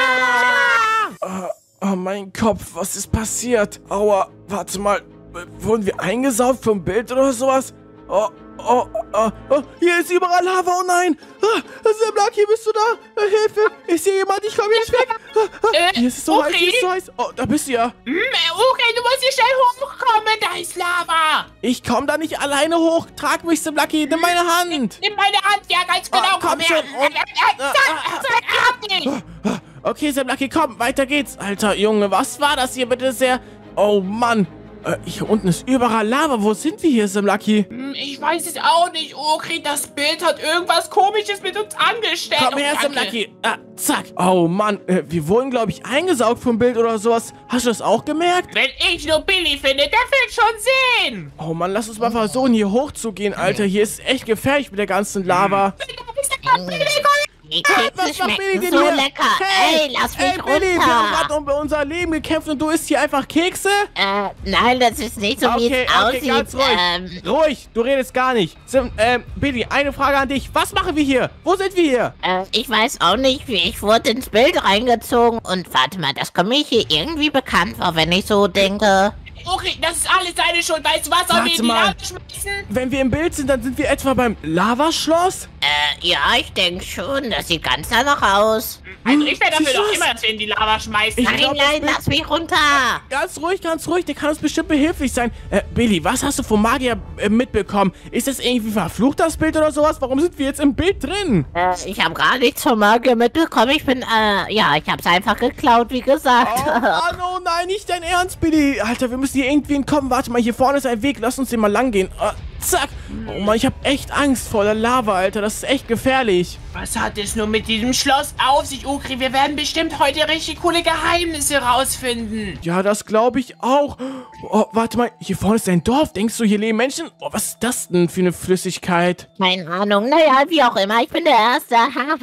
Oh, oh, mein Kopf, was ist passiert? Aua, warte mal. Wurden wir eingesaugt vom Bild oder sowas? Oh, oh, oh, oh, hier ist überall Lava, oh nein! Ah, Sam Lucky, bist du da? Äh, Hilfe! Ich sehe jemanden, ich komme hier nicht weg! Ah, ah, Äh, hier ist es so heiß, okay. hier ist es so heiß! Oh, da bist du ja! Hm, okay, du musst hier schnell hochkommen. Da ist Lava. Ich komme da nicht alleine hoch! Trag mich, Sam Lucky, nimm meine Hand! Nimm meine Hand. Ja, ganz genau. Ah, komm komm her. schon. Und- Äh, äh, Zack, zack, hab dich. Okay, Sam Lucky, komm, weiter geht's! Alter Junge, was war das hier bitte sehr? Oh Mann! Äh, hier unten ist überall Lava. Wo sind wir hier, Sam Lucky? Hm, Ich weiß es auch nicht, Okri. Das Bild hat irgendwas Komisches mit uns angestellt. Komm her, Oh, Sam danke. Lucky. Ah, zack. Oh Mann, äh, wir wurden, glaube ich, eingesaugt vom Bild oder sowas. Hast du das auch gemerkt? Wenn ich nur Billy finde, der wird schon sehen. Oh Mann, lass uns mal versuchen, hier hochzugehen, Alter. Hier ist echt gefährlich mit der ganzen Lava. Die Was Kekse macht Billy schmecken denn so hier? lecker. Hey, Ey, lass mich Ey, Billy, wir haben runter. gerade um unser Leben gekämpft und du isst hier einfach Kekse? Äh, nein, das ist nicht so, wie Okay, es okay, aussieht. ganz ruhig. Ähm, Ruhig, du redest gar nicht. Sim, ähm, Billy, eine Frage an dich. Was machen wir hier? Wo sind wir hier? äh, ich weiß auch nicht, wie ich wurde ins Bild reingezogen. Und warte mal, das kommt mir hier irgendwie bekannt vor, wenn ich so denke. Okri, das ist alles deine Schuld. Weißt du was? Sollen Warte wir in die mal. Lava schmeißen? Wenn wir im Bild sind, dann sind wir etwa beim Lavaschloss? Äh, ja, ich denke schon. Das sieht ganz danach aus. Also ich wäre dafür Siehst du doch das? immer, dass wir in die Lava schmeißen. Ich Nein, glaub, das nein, Bild- lass mich runter. Ganz ruhig, ganz ruhig, der kann uns bestimmt behilflich sein. Äh, Billy, was hast du vom Magier äh, mitbekommen? Ist das irgendwie verflucht, das Bild oder sowas? Warum sind wir jetzt im Bild drin? Äh, ich habe gar nichts vom Magier mitbekommen. Ich bin, äh, ja, ich hab's einfach geklaut, wie gesagt. Oh Mann, oh nein, nicht dein Ernst, Billy. Alter, wir müssen hier irgendwie entkommen. Warte mal, hier vorne ist ein Weg. Lass uns den mal lang gehen. Ah, zack. Oh Mann, ich habe echt Angst vor der Lava, Alter. Das ist echt gefährlich. Was hat es nur mit diesem Schloss auf sich, Okri? Wir werden bestimmt heute richtig coole Geheimnisse rausfinden. Ja, das glaube ich auch. Oh, warte mal, hier vorne ist ein Dorf. Denkst du, hier leben Menschen? Oh, was ist das denn für eine Flüssigkeit? Keine Ahnung. Naja, wie auch immer. Ich bin der Erste.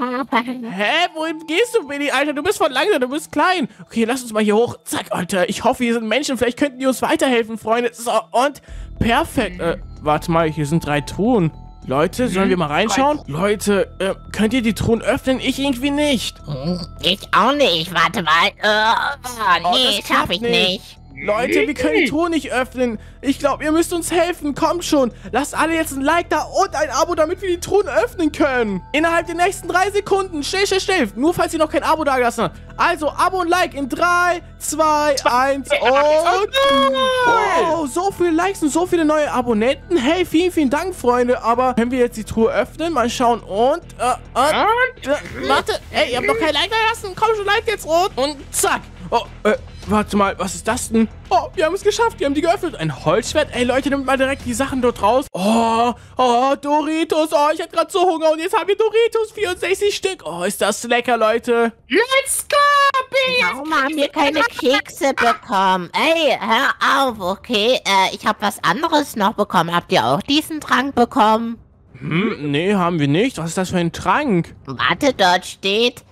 Hä? Wohin gehst du, Billy? Alter, du bist voll langsam, du bist klein. Okay, lass uns mal hier hoch. Zack, Alter. Ich hoffe, hier sind Menschen. Vielleicht könnten die uns weiterhelfen, Freunde. So, und perfekt. Äh, warte mal, hier sind drei Truhen. Leute, sollen wir mal reinschauen? Leute, äh, könnt ihr die Truhen öffnen? Ich irgendwie nicht. Ich auch nicht. Warte mal. Äh, Oh, nee, das schaff klappt ich nicht. Leute, wir können die Truhe nicht öffnen. Ich glaube, ihr müsst uns helfen. Kommt schon. Lasst alle jetzt ein Like da und ein Abo, damit wir die Truhen öffnen können. Innerhalb der nächsten drei Sekunden. Schnell, schnell, schnell. Nur falls ihr noch kein Abo dagelassen habt. Also, Abo und Like in drei, zwei, eins und... Wow, so viele Likes und so viele neue Abonnenten. Hey, vielen, vielen Dank, Freunde. Aber können wir jetzt die Truhe öffnen? Mal schauen. Und... Äh, und äh, warte. Ey, ihr habt noch kein Like dagelassen. Komm schon, Like jetzt rot. Und zack. Oh, äh, warte mal, was ist das denn? Oh, wir haben es geschafft, wir haben die geöffnet. Ein Holzschwert? Ey, Leute, nimmt mal direkt die Sachen dort raus. Oh, oh, Doritos. Oh, ich hatte gerade so Hunger und jetzt haben wir Doritos. vierundsechzig Stück. Oh, ist das lecker, Leute. Let's go, Billy! Warum haben wir keine Kekse bekommen? Ey, hör auf, okay? Äh, ich habe was anderes noch bekommen. Habt ihr auch diesen Trank bekommen? Hm, nee, haben wir nicht. Was ist das für ein Trank? Warte, dort steht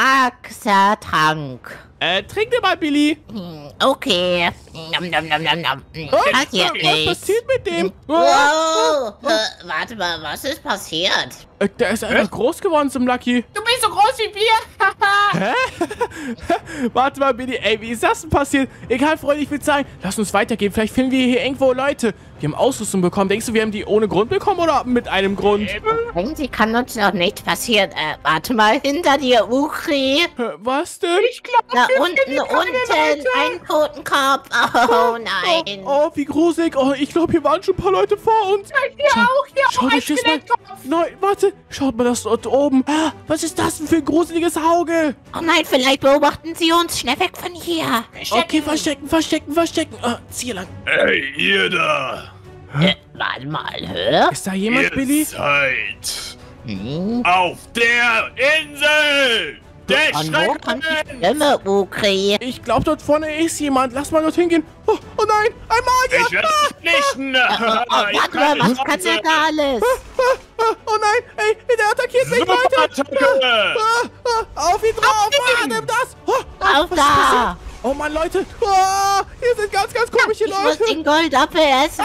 Axa-Trank. Äh, trink dir mal, Billy. Hm, okay. Nom, nom, nom, nom, nom. Hm, Oh, Passiert was nichts. passiert mit dem? Wow. Äh, warte mal, was ist passiert? Äh, der ist einfach groß geworden zum Lucky. Du bist so groß wie wir. Warte mal, Billy. Ey, wie ist das denn passiert? Egal, Freunde, ich will sagen, lass uns weitergehen. Vielleicht finden wir hier irgendwo Leute. Wir haben Ausrüstung bekommen. Denkst du, wir haben die ohne Grund bekommen oder mit einem Grund? Irgendwie kann uns noch nichts passieren. Äh, warte mal, hinter dir, Ukri. Hä, was denn? Ich glaube, Da unten, unten, ein Totenkopf. Oh nein. Oh, oh, wie gruselig. Oh, ich glaube, hier waren schon ein paar Leute vor uns. Hier auch, hier Schaut auch ein euch das mal. Skelettkopf. Nein, warte. Schaut mal das dort oben. Ah, was ist das denn für ein gruseliges Auge? Oh nein, vielleicht beobachten sie uns. Schnell weg von hier. Okay, verstecken, verstecken, verstecken. Ah, zieh lang. Hey, ihr da! Äh, warte mal, hör. Ist da jemand, Ihr Billy? seid Hm? auf der Insel der Von wo kommt die Schrecken! Stimme, Ukri? Ich glaube, dort vorne ist jemand. Lass mal dorthin gehen. Oh, oh nein, ein Magier. Ich werde vernichten! Oh, warte mal, was kann der da alles? Ah, ah, oh nein, ey, der attackiert mich, Leute. Superattacke! Ah, ah, auf ihn drauf. Ah, nimm das. Oh, oh, Auf was ist passiert? da! Oh Mann, Leute. Oh, hier sind ganz, ganz komische Ich muss Leute. den Goldapfel essen.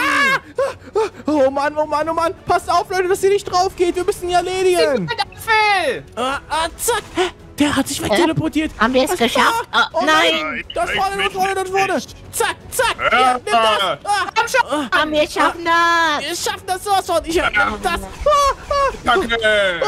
Oh Mann, oh Mann, oh Mann. Passt auf, Leute, dass sie nicht drauf geht. Wir müssen ihn erledigen. Ein Apfel. Ah, ah, zack. Hä? Der hat sich wegteleportiert. Haben wir es Was- geschafft? Ah, Oh, nein. Das Ich vorne, das mich vorne, das vorne. nicht. Zack, zack. Ja. Hier, nimm das. Ah, ah, Haben wir schaffen das. wir schaffen das sowas von. Ich hab nimm das. Ah, Attacke!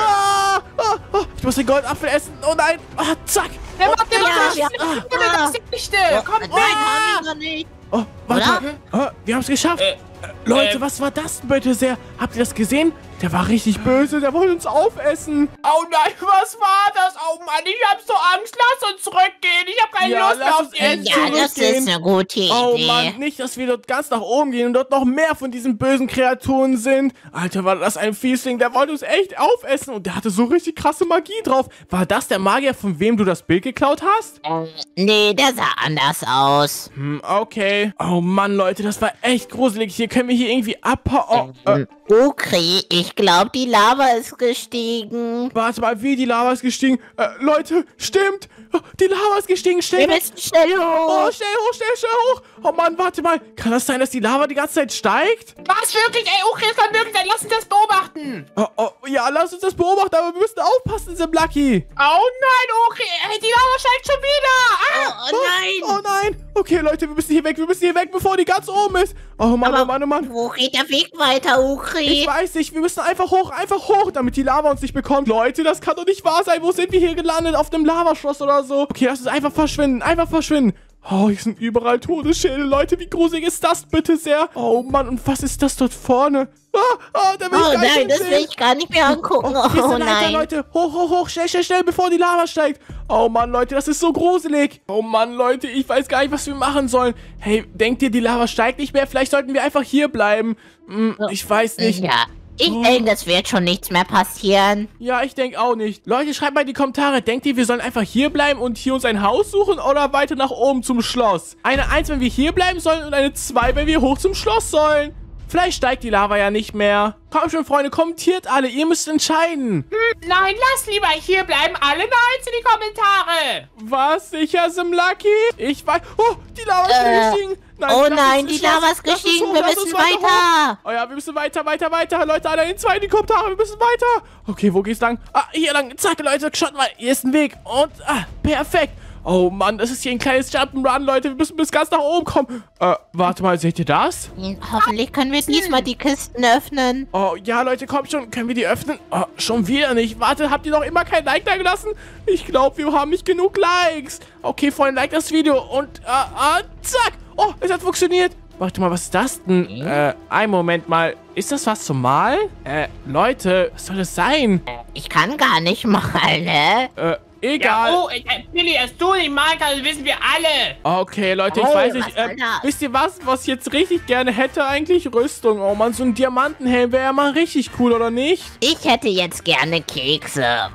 ah, ah, ah. Ich muss den Goldapfel essen. Oh nein. Ah, zack. Der macht dir Ja, doch ja. das Gesichte. Komm, Nein, haben wir noch nicht. Oh, warte. Oder? Ah, wir haben es geschafft. Äh, Leute, äh, was war das denn bitte sehr? Habt ihr das gesehen? Der war richtig böse. Der wollte uns aufessen. Oh nein, was war das? Oh Mann, ich hab so Angst. Lass uns zurückgehen. Ich hab keine Ja, Lust lass mehr uns auf die endlich Insel. Ja, das zurückgehen. ist eine gute Idee. Oh Mann, nicht, dass wir dort ganz nach oben gehen und dort noch mehr von diesen bösen Kreaturen sind. Alter, war das ein Fiesling, der wollte uns echt aufessen und der hatte so richtig krasse Magie drauf. War das der Magier, von wem du das Bild geklaut hast? Äh, nee, der sah anders aus. Hm, okay. Oh Mann, Leute, das war echt gruselig. Hier können wir hier irgendwie abhauen. Oh, äh, Ukri, ich glaube, die Lava ist gestiegen. warte mal, wie die Lava ist gestiegen. Äh, Leute, stimmt. Die Lava ist gestiegen. Schnell Wir weg. müssen schnell Oh, hoch. schnell hoch, schnell, schnell hoch. Oh Mann, warte mal. Kann das sein, dass die Lava die ganze Zeit steigt? Was wirklich? Ey, okay, es kann möglich sein. Lass uns das beobachten. Oh, oh, ja, lass uns das beobachten, aber wir müssen aufpassen, Sim Lucky. Oh nein, okay. Ey, die Lava steigt schon wieder. Ah. Oh nein. Oh nein. Okay, Leute, wir müssen hier weg. Wir müssen hier weg, bevor die ganz oben ist. Oh Mann, Aber oh Mann, oh Mann. Wo geht der Weg weiter, Ukri? Ich weiß nicht, wir müssen einfach hoch, einfach hoch, damit die Lava uns nicht bekommt. Leute, das kann doch nicht wahr sein. Wo sind wir hier gelandet? Auf dem Lavaschloss oder so? Okay, lass uns einfach verschwinden, einfach verschwinden. Oh, hier sind überall Todesschädel. Leute, wie gruselig ist das bitte sehr? Oh Mann, und was ist das dort vorne? Ah, ah, da will ich Oh gar nicht nein, das hinsehen. will ich gar nicht mehr angucken. Oh, hier ist Oh eine Leiter, nein. Leute. Hoch, hoch, hoch. Schnell, schnell, schnell, bevor die Lava steigt. Oh Mann, Leute, das ist so gruselig. Oh Mann, Leute, ich weiß gar nicht, was wir machen sollen. Hey, denkt ihr, die Lava steigt nicht mehr? Vielleicht sollten wir einfach hier bleiben. Hm, ich weiß nicht. Ja, ich Oh. denke, es wird schon nichts mehr passieren. Ja, ich denke auch nicht. Leute, schreibt mal in die Kommentare. Denkt ihr, wir sollen einfach hier bleiben und hier uns ein Haus suchen oder weiter nach oben zum Schloss? Eine eins, wenn wir hier bleiben sollen und eine zwei, wenn wir hoch zum Schloss sollen. Vielleicht steigt die Lava ja nicht mehr. Kommt schon, Freunde, kommentiert alle. Ihr müsst entscheiden. Nein, lass lieber hier bleiben. Alle Neins in die Kommentare. Was? Sicher, Sim Lucky? Ich weiß... Oh, die Lava ist Äh, gestiegen. Nein, Oh lass uns nein, ins die Schloss. Lava ist Lass uns gestiegen. hoch, Wir lass müssen uns hoch. weiter. Oh ja, wir müssen weiter, weiter, weiter. Leute, alle in zwei in die Kommentare. Wir müssen weiter. Okay, wo geht's lang? Ah, hier lang. Zack, Leute, schaut mal. Hier ist ein Weg. Und, ah, perfekt. Oh Mann, das ist hier ein kleines Jump'n'Run, Leute. Wir müssen bis ganz nach oben kommen. Äh, warte mal, seht ihr das? Hoffentlich können wir diesmal die Kisten öffnen. Oh, ja, Leute, kommt schon. Können wir die öffnen? Oh, schon wieder nicht. Warte, habt ihr noch immer kein Like da gelassen? Ich glaube, wir haben nicht genug Likes. Okay, Freunde, like das Video. Und, äh, äh, zack. Oh, es hat funktioniert. Warte mal, was ist das denn? Äh, ein Moment mal. Ist das was zum Malen? Äh, Leute, was soll das sein? Ich kann gar nicht mal, ne? Äh, Ja, egal. oh, äh, Billy, dass du nicht malen kannst, wissen wir alle. Okay, Leute, ich Oh, weiß nicht. was soll Äh, das? wisst ihr was, was ich jetzt richtig gerne hätte eigentlich? Rüstung. Oh Mann, so ein Diamantenhelm wäre ja mal richtig cool, oder nicht? Ich hätte jetzt gerne Kekse.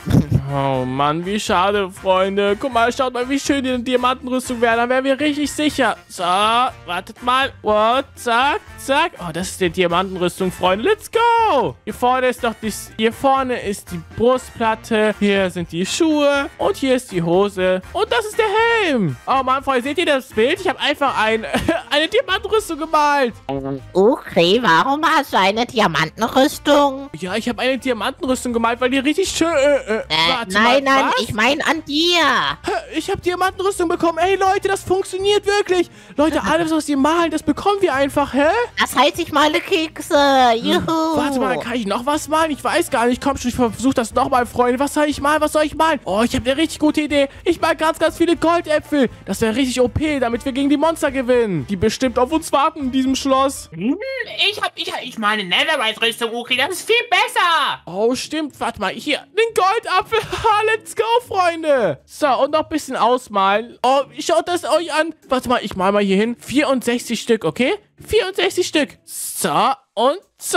Oh Mann, wie schade, Freunde. Guck mal, schaut mal, wie schön die Diamantenrüstung wäre. Dann wären wir richtig sicher. So, wartet mal. What? Zack, zack. Oh, das ist die Diamantenrüstung, Freunde. Let's go. Hier vorne ist doch die... Hier vorne ist die Brustplatte. Hier sind die Schuhe. Und hier ist die Hose. Und das ist der Helm. Oh Mann, Freunde, seht ihr das Bild? Ich habe einfach ein, eine Diamantenrüstung gemalt. Okay, warum hast du eine Diamantenrüstung? Ja, ich habe eine Diamantenrüstung gemalt, weil die richtig schön... Äh, äh, Äh, warte nein, mal, nein, was? ich meine an dir. Ich habe Diamantenrüstung bekommen. Ey, Leute, das funktioniert wirklich. Leute, alles, was die malen, das bekommen wir einfach, hä? Das heißt, ich male Kekse. Juhu. Warte mal, kann ich noch was malen? Ich weiß gar nicht. Komm schon, ich versuche das nochmal, Freunde. Was soll ich malen? Was soll ich malen? Oh, ich habe eine richtig gute Idee. Ich mal ganz, ganz viele Goldäpfel. Das wäre richtig O P, damit wir gegen die Monster gewinnen. Die bestimmt auf uns warten in diesem Schloss. Hm, ich hab, ich, ich meine Netherite-Rüstung, Ukri, das ist viel besser. Oh, stimmt. Warte mal, hier, den Goldapfel. Ha, let's go, Freunde. So, und noch ein bisschen ausmalen. Oh, schaut das euch an. Warte mal, ich mal mal hier hin. vierundsechzig Stück, okay? vierundsechzig Stück. So, und so.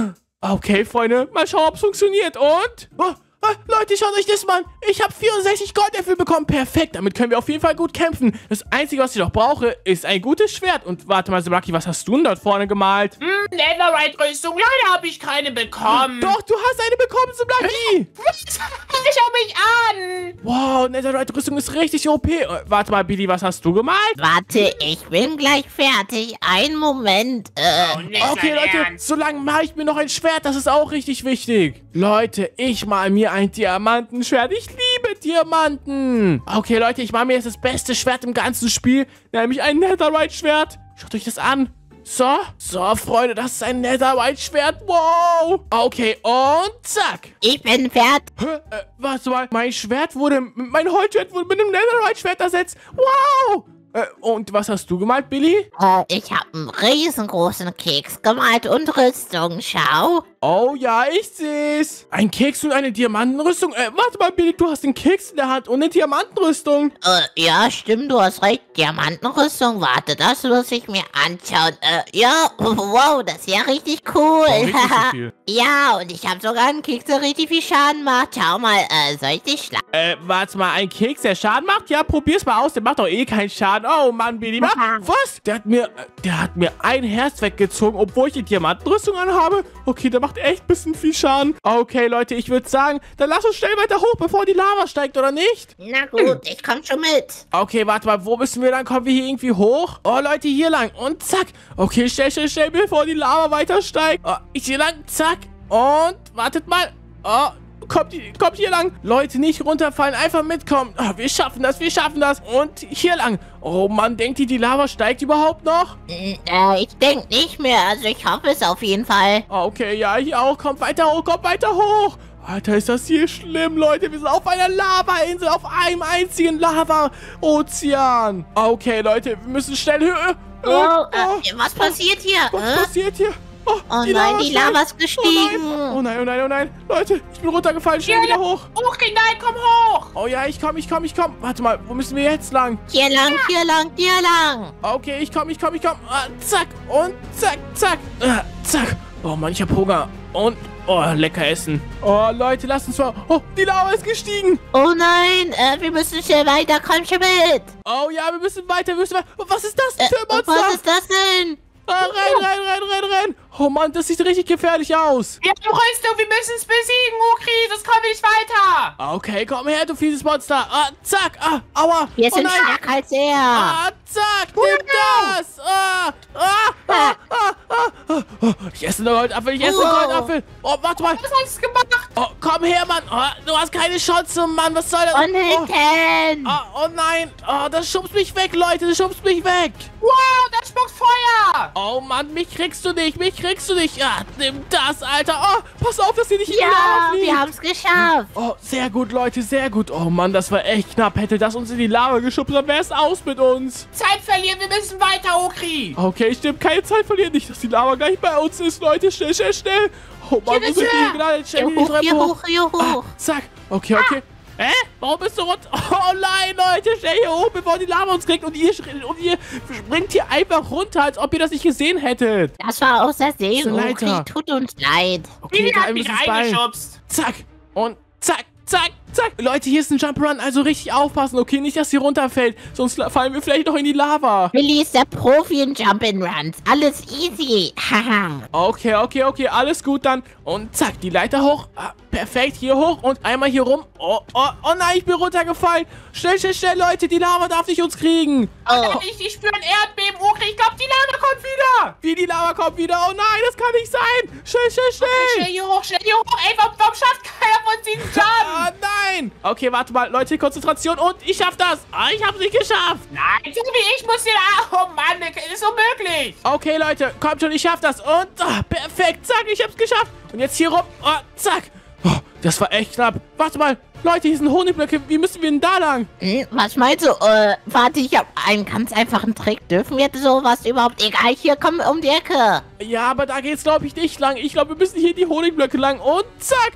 Okay, Freunde, mal schauen, ob es funktioniert. Und... Oh, ah, Leute, schaut euch das mal an. Ich habe vierundsechzig Goldäpfel bekommen. Perfekt, damit können wir auf jeden Fall gut kämpfen. Das Einzige, was ich noch brauche, ist ein gutes Schwert. Und warte mal, Lucky, was hast du denn dort vorne gemalt? Hm, Netherite-Rüstung, leider habe ich keine bekommen. Doch, du hast eine bekommen, Lucky. Schau mich an. Wow, Netherite-Rüstung ist richtig O P. Äh, warte mal, Billy, was hast du gemalt? Warte, ich bin gleich fertig. Einen Moment. Äh, Oh, nicht Okay, dein Leute, Ernst. solange mache ich mir noch ein Schwert, das ist auch richtig wichtig. Leute, ich mal mir ein Diamantenschwert. Ich liebe Diamanten. Okay, Leute, ich mache mir jetzt das beste Schwert im ganzen Spiel, nämlich ein Netherite-Schwert. Schaut euch das an. So, so, Freunde, das ist ein Netherite-Schwert. Wow. Okay, und zack. ich bin fertig. Hä, äh, warte mal, mein Schwert wurde, mein Holzschwert wurde mit einem Netherite-Schwert ersetzt. Wow. Äh, und was hast du gemalt, Billy? Äh, ich habe einen riesengroßen Keks gemalt und Rüstung. Schau. Oh ja, ich seh's. Ein Keks und eine Diamantenrüstung. Äh, warte mal, Billy, du hast einen Keks in der Hand und eine Diamantenrüstung. Äh, ja, stimmt, du hast recht. Diamantenrüstung, warte, das muss ich mir anschauen. Äh, ja, wow, das ist ja richtig cool. Oh, richtig so viel. Ja, und ich habe sogar einen Keks, der richtig viel Schaden macht. Schau mal, äh, soll ich dich schlagen? Äh, warte mal, ein Keks, der Schaden macht? Ja, probier's mal aus, der macht doch eh keinen Schaden. Oh Mann, Billy, was? Was? Der hat mir, äh, der hat mir ein Herz weggezogen, obwohl ich die Diamantenrüstung anhabe. Okay, der macht echt ein bisschen viel Schaden. Okay, Leute, ich würde sagen, dann lass uns schnell weiter hoch, bevor die Lava steigt, oder nicht? Na gut, ich komm schon mit. Okay, warte mal, wo müssen wir dann? Kommen wir hier irgendwie hoch? Oh, Leute, hier lang. Und zack. Okay, schnell, schnell, schnell, bevor die Lava weiter steigt. Oh, ich hier lang. Zack. Und wartet mal. Oh, kommt, kommt hier lang. Leute, nicht runterfallen, einfach mitkommen. Oh, wir schaffen das, wir schaffen das. Und hier lang. Oh Mann, denkt ihr, die Lava steigt überhaupt noch? Äh, ich denke nicht mehr, also ich hoffe es auf jeden Fall. Oh, okay, ja, hier auch. Kommt weiter hoch, kommt weiter hoch. Alter, ist das hier schlimm, Leute. Wir sind auf einer Lava-Insel, auf einem einzigen Lava-Ozean. Okay, Leute, wir müssen schnell höher. Oh, äh, was passiert hier? Was Hä? passiert hier? Oh, Oh nein, die steigt. Lava ist gestiegen. Oh nein, oh nein, oh nein. Leute, ich bin runtergefallen. Schnell wieder hoch. Ukri, nein, komm hoch. Oh ja, ich komm, ich komm, ich komm. Warte mal, wo müssen wir jetzt lang? Hier lang, hier lang, hier lang. Okay, ich komm, ich komm, ich komm. Ah, zack und zack, zack. Ah, zack. Oh Mann, ich hab Hunger. Und, oh, lecker essen. Oh, Leute, lasst uns mal. Oh, die Lava ist gestiegen. Oh nein, äh, wir müssen schnell weiter, komm schon mit. Oh ja, wir müssen weiter, wir müssen weiter. Oh, was ist das denn Äh, für ein was Monster? ist das denn? Ah, rein, rein, rein, rein, rein. Oh Mann, das sieht richtig gefährlich aus. Wir haben Rüstung, wir müssen es besiegen, Ukri, das kommen wir nicht weiter. Okay, komm her, du fieses Monster. Ah, zack. Ah, aua. Wir oh sind nein. stärker als er. Ah, zack, nimm das! Ah, ah, ah, ah, ah, ah. Ich esse einen Goldapfel, ich esse einen Wow. Goldapfel. Oh, warte mal. Was hast du gemacht? Oh, komm her, Mann. Oh, du hast keine Chance, Mann. Was soll das? Und Oh, hinten. oh, oh nein. Oh, das schubst mich weg, Leute. Das schubst mich weg. Wow, das spuckt Feuer. Oh, Mann, mich kriegst du nicht. Mich kriegst du nicht. Ja, nimm das, Alter. Oh, pass auf, dass ihr nicht in die Lava Ja, fliegt. wir haben es geschafft. Oh, sehr gut, Leute, sehr gut. Oh, Mann, das war echt knapp. Hätte das uns in die Lava geschubst, dann wäre es aus mit uns. Zeit verlieren, wir müssen weiter, Ukri. Okay, stimmt. Keine Zeit verlieren. Nicht, dass die Lava gleich bei uns ist, Leute. Schnell, schnell, schnell. Oh, Mann, wo sind die hier gelandet? Schnell Hier in die hoch, Treppe hier hoch. hoch, hier hoch. Ah, zack. Okay, okay. Hä? Warum bist du runter? Oh nein, Leute, schnell hier hoch, bevor die Lava uns kriegt. Und ihr, sch- und ihr springt hier einfach runter, als ob ihr das nicht gesehen hättet. Das war außer Sehen, So, Leiter. Ukri, tut uns leid. Okay, Bibi egal, hat wir mich müssen es beeilen. reingeschubst. Zack. Und zack, zack, zack. Leute, hier ist ein Jump-Run, also richtig aufpassen, okay? Nicht, dass sie runterfällt, sonst fallen wir vielleicht noch in die Lava. Willi ist der Profi in Jump'n'Runs. Alles easy. Haha. Okay, okay, okay, alles gut dann. Und zack, die Leiter hoch. Ah, perfekt, hier hoch und einmal hier rum. Oh, oh, oh nein, ich bin runtergefallen. Schnell, schnell, schnell, Leute, die Lava darf nicht uns kriegen. Oh. Ich, ich spüre ein Erdbeben, Ukri. Ich glaube, die Lava kommt wieder. Wie, die Lava kommt wieder. Oh nein, das kann nicht sein. Schnell, schnell, schnell. Schnell hier hoch, schnell hier hoch. Ey, warum, warum schafft keiner von diesen Jump? Ah, nein. Okay, warte mal, Leute, Konzentration und ich schaff das. Ah, ich hab's nicht geschafft. Nein, so wie ich muss hier da. Oh Mann, das ist unmöglich. Okay, Leute, kommt schon, ich schaff das. Und ah, perfekt, zack, ich hab's geschafft. Und jetzt hier rum. Oh, zack. Oh, das war echt knapp. Warte mal, Leute, hier sind Honigblöcke. Wie müssen wir denn da lang? Hm, was meinst du? Äh, warte, ich hab einen ganz einfachen Trick. Dürfen wir sowas überhaupt? Egal, hier kommen wir um die Ecke. Ja, aber da geht's, glaube ich, nicht lang. Ich glaube, wir müssen hier die Honigblöcke lang. Und zack.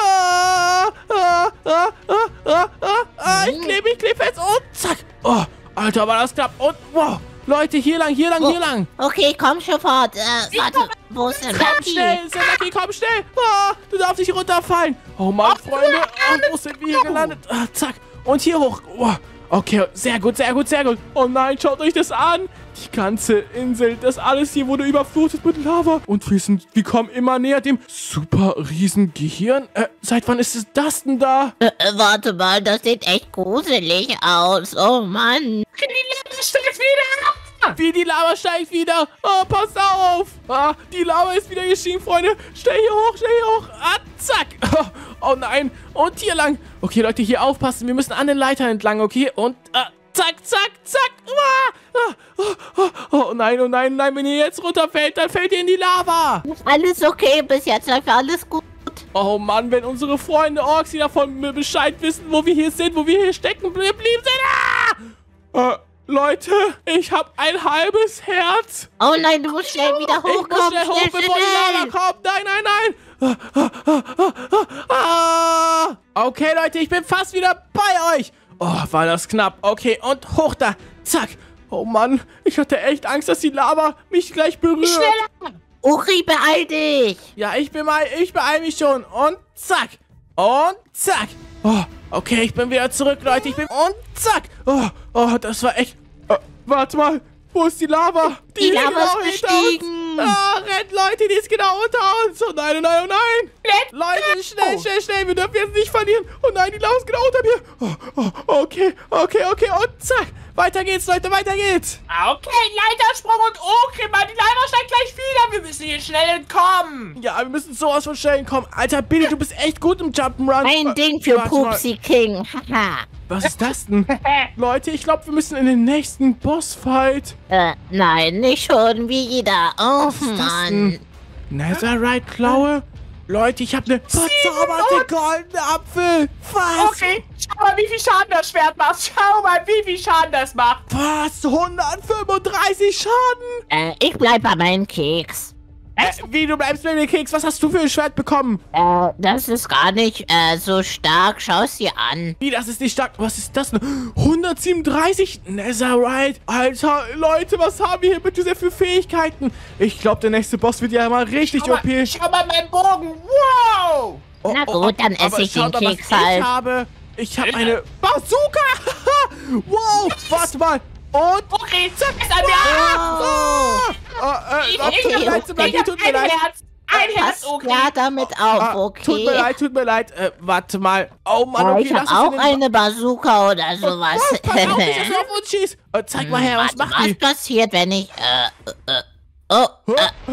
Ah, ah, ah, ah, ah, ah, ah. Ich klebe, ich klebe fest. Und zack. Oh, Alter, aber das klappt. Und wow. Leute, hier lang, hier lang, Oh, hier lang. Okay, komm sofort. Äh, warte, wo ist denn Komm Lucky? schnell, Lucky, komm schnell. Ah, du darfst nicht runterfallen. Oh Mann, Freunde. Oh, wo sind wir hier gelandet? Ah, zack. Und hier hoch. Oh, okay, sehr gut, sehr gut, sehr gut. Oh nein, schaut euch das an. Die ganze Insel, das alles hier wurde überflutet mit Lava. Und wir sind, wir kommen immer näher dem super riesen Gehirn. Äh, seit wann ist es das denn da? Äh, äh, warte mal, das sieht echt gruselig aus. Oh Mann. Die Lava steigt wieder. Wie, die Lava steigt wieder. Oh, passt auf. Ah, die Lava ist wieder gestiegen, Freunde. Schnell hier hoch, schnell hier hoch. Ah, zack. Oh, oh nein. Und hier lang. Okay, Leute, hier aufpassen. Wir müssen an den Leitern entlang, okay? Und ah, zack, zack, zack. Ah, ah, oh, oh, oh nein, oh nein, nein. Wenn ihr jetzt runterfällt, dann fällt ihr in die Lava. Alles okay, bis jetzt läuft alles gut. Oh Mann, wenn unsere Freunde Orks hier davon Bescheid wissen, wo wir hier sind, wo wir hier stecken geblieben sind. Ah! Äh, Leute, ich habe ein halbes Herz. Oh nein, du musst schnell wieder Ich muss hochkommen. schnell hoch, Schnell, bevor die schnell. Lava kommt. Nein, nein, nein. Ah. Okay, Leute, ich bin fast wieder bei euch. Oh, war das knapp. Okay, und hoch da. Zack. Oh Mann, ich hatte echt Angst, dass die Lava mich gleich berührt. Schneller. Uri, beeil dich. Ja, ich bin mal, ich beeil mich schon. Und zack. Und zack. Oh, okay, ich bin wieder zurück, Leute. Ich bin... Und zack. Oh, oh, das war echt... Oh, warte mal. Wo ist die Lava? Die ist Lava genau ist hinter uns. gestiegen. Ah, rennt, Leute, die ist genau unter uns. Oh nein, oh nein, oh nein. Leute, schnell, schnell, schnell. Wir dürfen jetzt nicht verlieren. Oh nein, die Lava ist genau unter mir. Oh, oh, okay, okay, okay. Und zack. Weiter geht's, Leute, weiter geht's. Okay, Leitersprung und okay, Mann, die Lava steigt gleich wieder. Wir müssen hier schnell entkommen. Ja, wir müssen sowas von schnell kommen. Alter, Billy, du bist echt gut im Jump'n'Run. Ein Ding für Warte mal. Pupsi King. Haha. Was ist das denn? Leute, ich glaube, wir müssen in den nächsten Bossfight. äh, nein, nicht schon wieder. Oh ist das Mann. Netherite Klaue? Leute, ich habe eine verzauberte goldene Apfel. Was? Okay, schau mal, wie viel Schaden das Schwert macht. Schau mal, wie viel Schaden das macht. Was? hundertfünfunddreißig Schaden? Äh, ich bleib bei meinem Keks. Äh, wie, du bleibst bei mir, Keks? Was hast du für ein Schwert bekommen? Äh, das ist gar nicht, äh, so stark. Schau's dir an. Wie, das ist nicht stark. Was ist das denn? hundertsiebenunddreißig Netherite. Alter, Leute, was haben wir hier bitte sehr für Fähigkeiten? Ich glaube, der nächste Boss wird ja mal richtig Schau O P. mal, schau mal meinen Bogen. Wow. Oh, Na oh, gut, dann aber esse ich den schaut mal, was Keks halt. Ich habe, ich habe eine Bazooka. Wow, warte mal. Und Okay, zack, ist an mir. Oh. Ah, äh, Ich, äh, ich, tut mir ich, leid, tut mir ich leid, hab tut mir ein leid. Herz. Ein Herz, Pass okay. klar damit auf, Ah, okay? Tut mir leid, tut mir leid. Äh, warte mal. Oh Mann, Ja, okay, ich hab lass uns auch in den eine Bazooka oder sowas. Was? Pass auf, nicht, dass du auf uns schießt. Äh, zeig mal her, was Warte, macht was die? passiert, wenn ich, äh, äh, oh, äh, oh.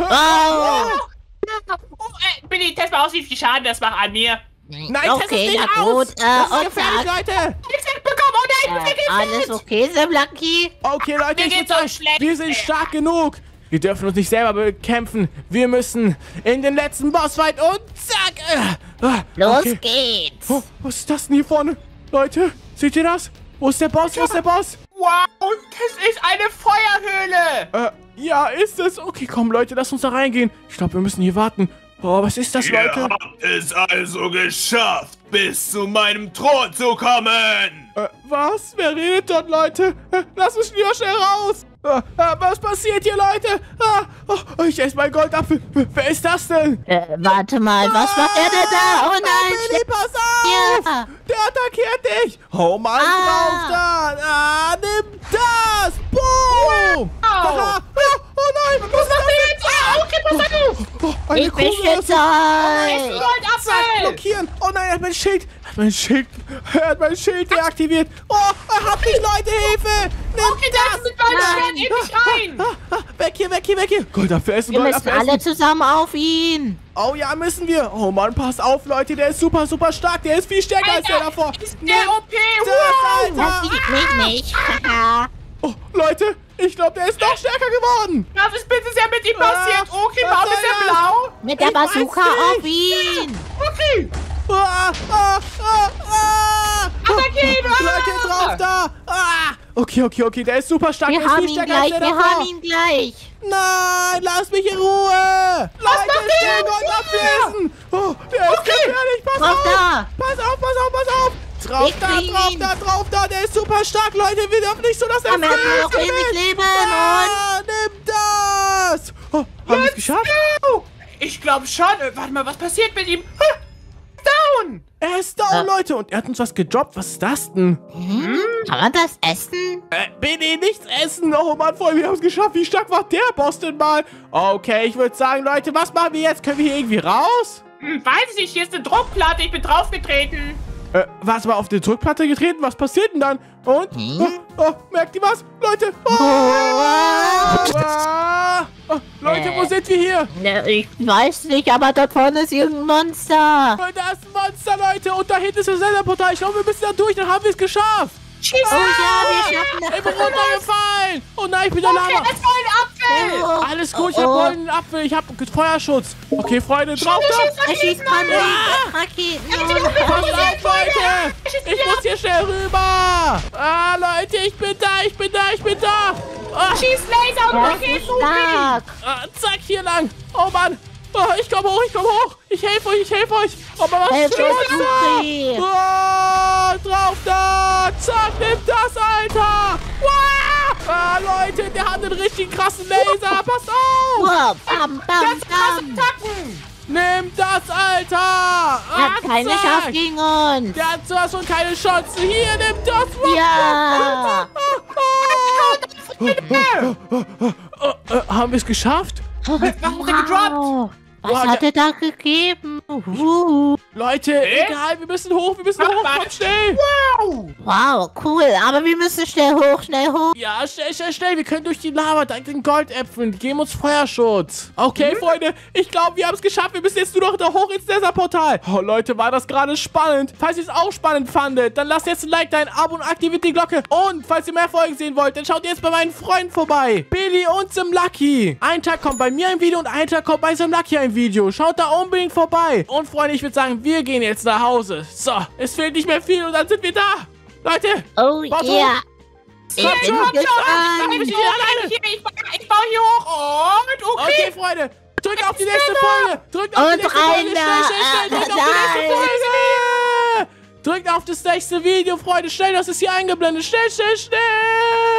Oh, äh, Billy, test mal aus, wie viel Schaden das macht an mir. Nein, test es Okay, nicht na aus. gut, Das äh, ist und gefährlich, zack. Leute. Ich hab bekommen, oh nein, ich bin Äh, vergiftet. alles okay, Sam Lucky? Okay, Leute, Mir ich geht's würde so sagen, schlecht. wir sind stark genug. Wir dürfen uns nicht selber bekämpfen. Wir müssen in den letzten Bossfight und zack. Äh, äh, Los okay. geht's. Oh, was ist das denn hier vorne? Leute, seht ihr das? Wo ist der Boss? Wo ist der Boss? Wow, das ist eine Feuerhöhle. Äh, ja, ist es. Okay, komm, Leute, lass uns da reingehen. Ich glaube, wir müssen hier warten. Oh, was ist das, Ihr Leute? habt es also geschafft, bis zu meinem Thron zu kommen. Äh, was? Wer redet dort, Leute? Äh, lass uns lieber schnell raus. Ah, ah, was passiert hier, Leute? Ah, oh, ich esse meinen Goldapfel. Wer ist das denn? Äh, warte mal, was macht der denn da? Oh nein, Billy, pass auf! ja. Der attackiert dich! Hau mal Ah. drauf da! Ah, nimm das! Boom! Haha. Oh, oh nein! Was macht der jetzt? Ah, okay, pass auf! Oh, eine Ich Kugel beschütze aus dem- euch. Goldapfel! Blockieren! Oh nein, er hat mein Schild! Er hat mein Schild! Er hat mein Schild deaktiviert! Oh, er hat mich, Leute! Hilfe! Nimm Okay, das mit meinem Schwert endlich rein! Ah, ah, weg hier, weg hier, weg hier! Goldapfel essen, Wir müssen Goldapfel alle essen! zusammen auf ihn. Oh ja, müssen wir! Oh Mann, passt auf, Leute! Der ist super, super stark! Der ist viel stärker als der davor! Ist der O P! Das, Wow! Das Alter! sieht mich nicht. Haha. Oh, Leute! Ich glaube, der ist noch stärker geworden! Was ist bitte sehr mit ihm passiert? Ah, Okay, was warum soll ist er das? blau? Mit der Ich weiß Bazooka nicht. auf ihn. Okay! Ah, ah, ah, ah. Attackieren! Leute, drauf da! Ah. Okay, okay, okay, der ist super stark. Wir der ist haben viel ihn stärker gleich, als der wir davor. haben ihn gleich. Nein, lass mich in Ruhe! Leute, schnell Goldapfel essen! Oh, der ist gefährlich, pass Drauf auf! da. Pass auf, pass auf, pass auf! Drauf Wir da, kriegen drauf ihn. da, drauf da, der ist super stark, Leute! Wir dürfen nicht so, dass er Komm, er hat nur noch wenig Leben. Und Ah, nimm das! Oh, haben wir es geschafft? Oh, ich glaube schon. Äh, Warte mal, was passiert mit ihm? Ah, down! Er ist down, Leute! Und er hat uns was gedroppt. Was ist das denn? kann man das essen? Äh, Billy, nichts essen. Oh Mann, voll, wir haben es geschafft. Wie stark war der Boss denn mal? Okay, ich würde sagen, Leute, was machen wir jetzt? Können wir hier irgendwie raus? Hm, weiß ich nicht, hier ist eine Druckplatte. Ich bin draufgetreten. Äh, was war auf die Drückplatte getreten? Was passiert denn dann? Und? Oh, oh, merkt ihr was? Leute! Oh, ah, oh, Leute, wo sind wir hier? Ne, ich weiß nicht, aber dort vorne ist irgendein Monster. Oh, da ist ein Monster, Leute. Und da hinten ist das Zelda-Portal. Ich glaube, wir müssen da durch. Dann haben wir es geschafft. Schieß Oh ja, wir schaffen Ich bin das. runtergefallen. Oh nein, ich bin der Okay, Lava. das war ein Apfel! Oh, Alles gut, ich hab oh. goldenen Apfel. Ich hab Feuerschutz. Okay, Freunde, drauf da. Er schießt Raketen. Raketen. Pass auf, Leute! Ich muss hier schnell rüber! Ah, Leute, ich bin da, ich bin da, ich bin da! Ah, Schieß Laser und Er ist Raketen! so stark. ah, zack, hier lang! Oh Mann! Ah, ich komm hoch, ich komm hoch! Ich helfe euch, ich helfe euch! Oh Mann, was Helf ist uns, das? Ukri. Ah, drauf da! Zack, nimm das, Alter! Ah, ah, Leute, der hat einen richtig krassen Laser! Pass auf! Oh, bam, bam, bam. Tacken! Nimm das, Alter! Ah, Er hat keine zack. Chance gegen uns. Der hat sowas von keine Chance! Hier, nimm das! Ja. Oh, äh, haben wir es geschafft? Was hat er gedroppt? Wow. Was Boah, hat er da gegeben? Uh. Leute, egal, wir müssen hoch, wir müssen hoch, Warte. komm schnell! Wow, cool. Aber wir müssen schnell hoch, schnell hoch. Ja, schnell, schnell, schnell, wir können durch die Lava, dank den Goldäpfeln, die geben uns Feuerschutz. Okay, Freunde, ich glaube, wir haben es geschafft, wir müssen jetzt nur noch da hoch ins Nether-Portal. Oh, Leute, war das gerade spannend. Falls ihr es auch spannend fandet, dann lasst jetzt ein Like da, ein Abo und aktiviert die Glocke. Und falls ihr mehr Folgen sehen wollt, dann schaut jetzt bei meinen Freunden vorbei. Billy und Sim Lucky. Ein Tag kommt bei mir ein Video und ein Tag kommt bei Sim Lucky ein Video. Schaut da unbedingt vorbei. Und Freunde, ich würde sagen, wir gehen jetzt nach Hause. So, es fehlt nicht mehr viel und dann sind wir da. Leute, Oh Warte. yeah. Ich Kommt bin schon, kommt schon. gespannt. Ich bin hier alleine. Hier, ich, baue, ich baue hier hoch und okay. Okay, Freunde, drückt auf die nächste Folge. Drückt auf Und die nächste Folge. rein Schnell, da. schnell, schnell. Drückt auf die nächste Folge. Drückt auf das nächste Video, Freunde. Schnell, das ist hier eingeblendet. Schnell, schnell, schnell.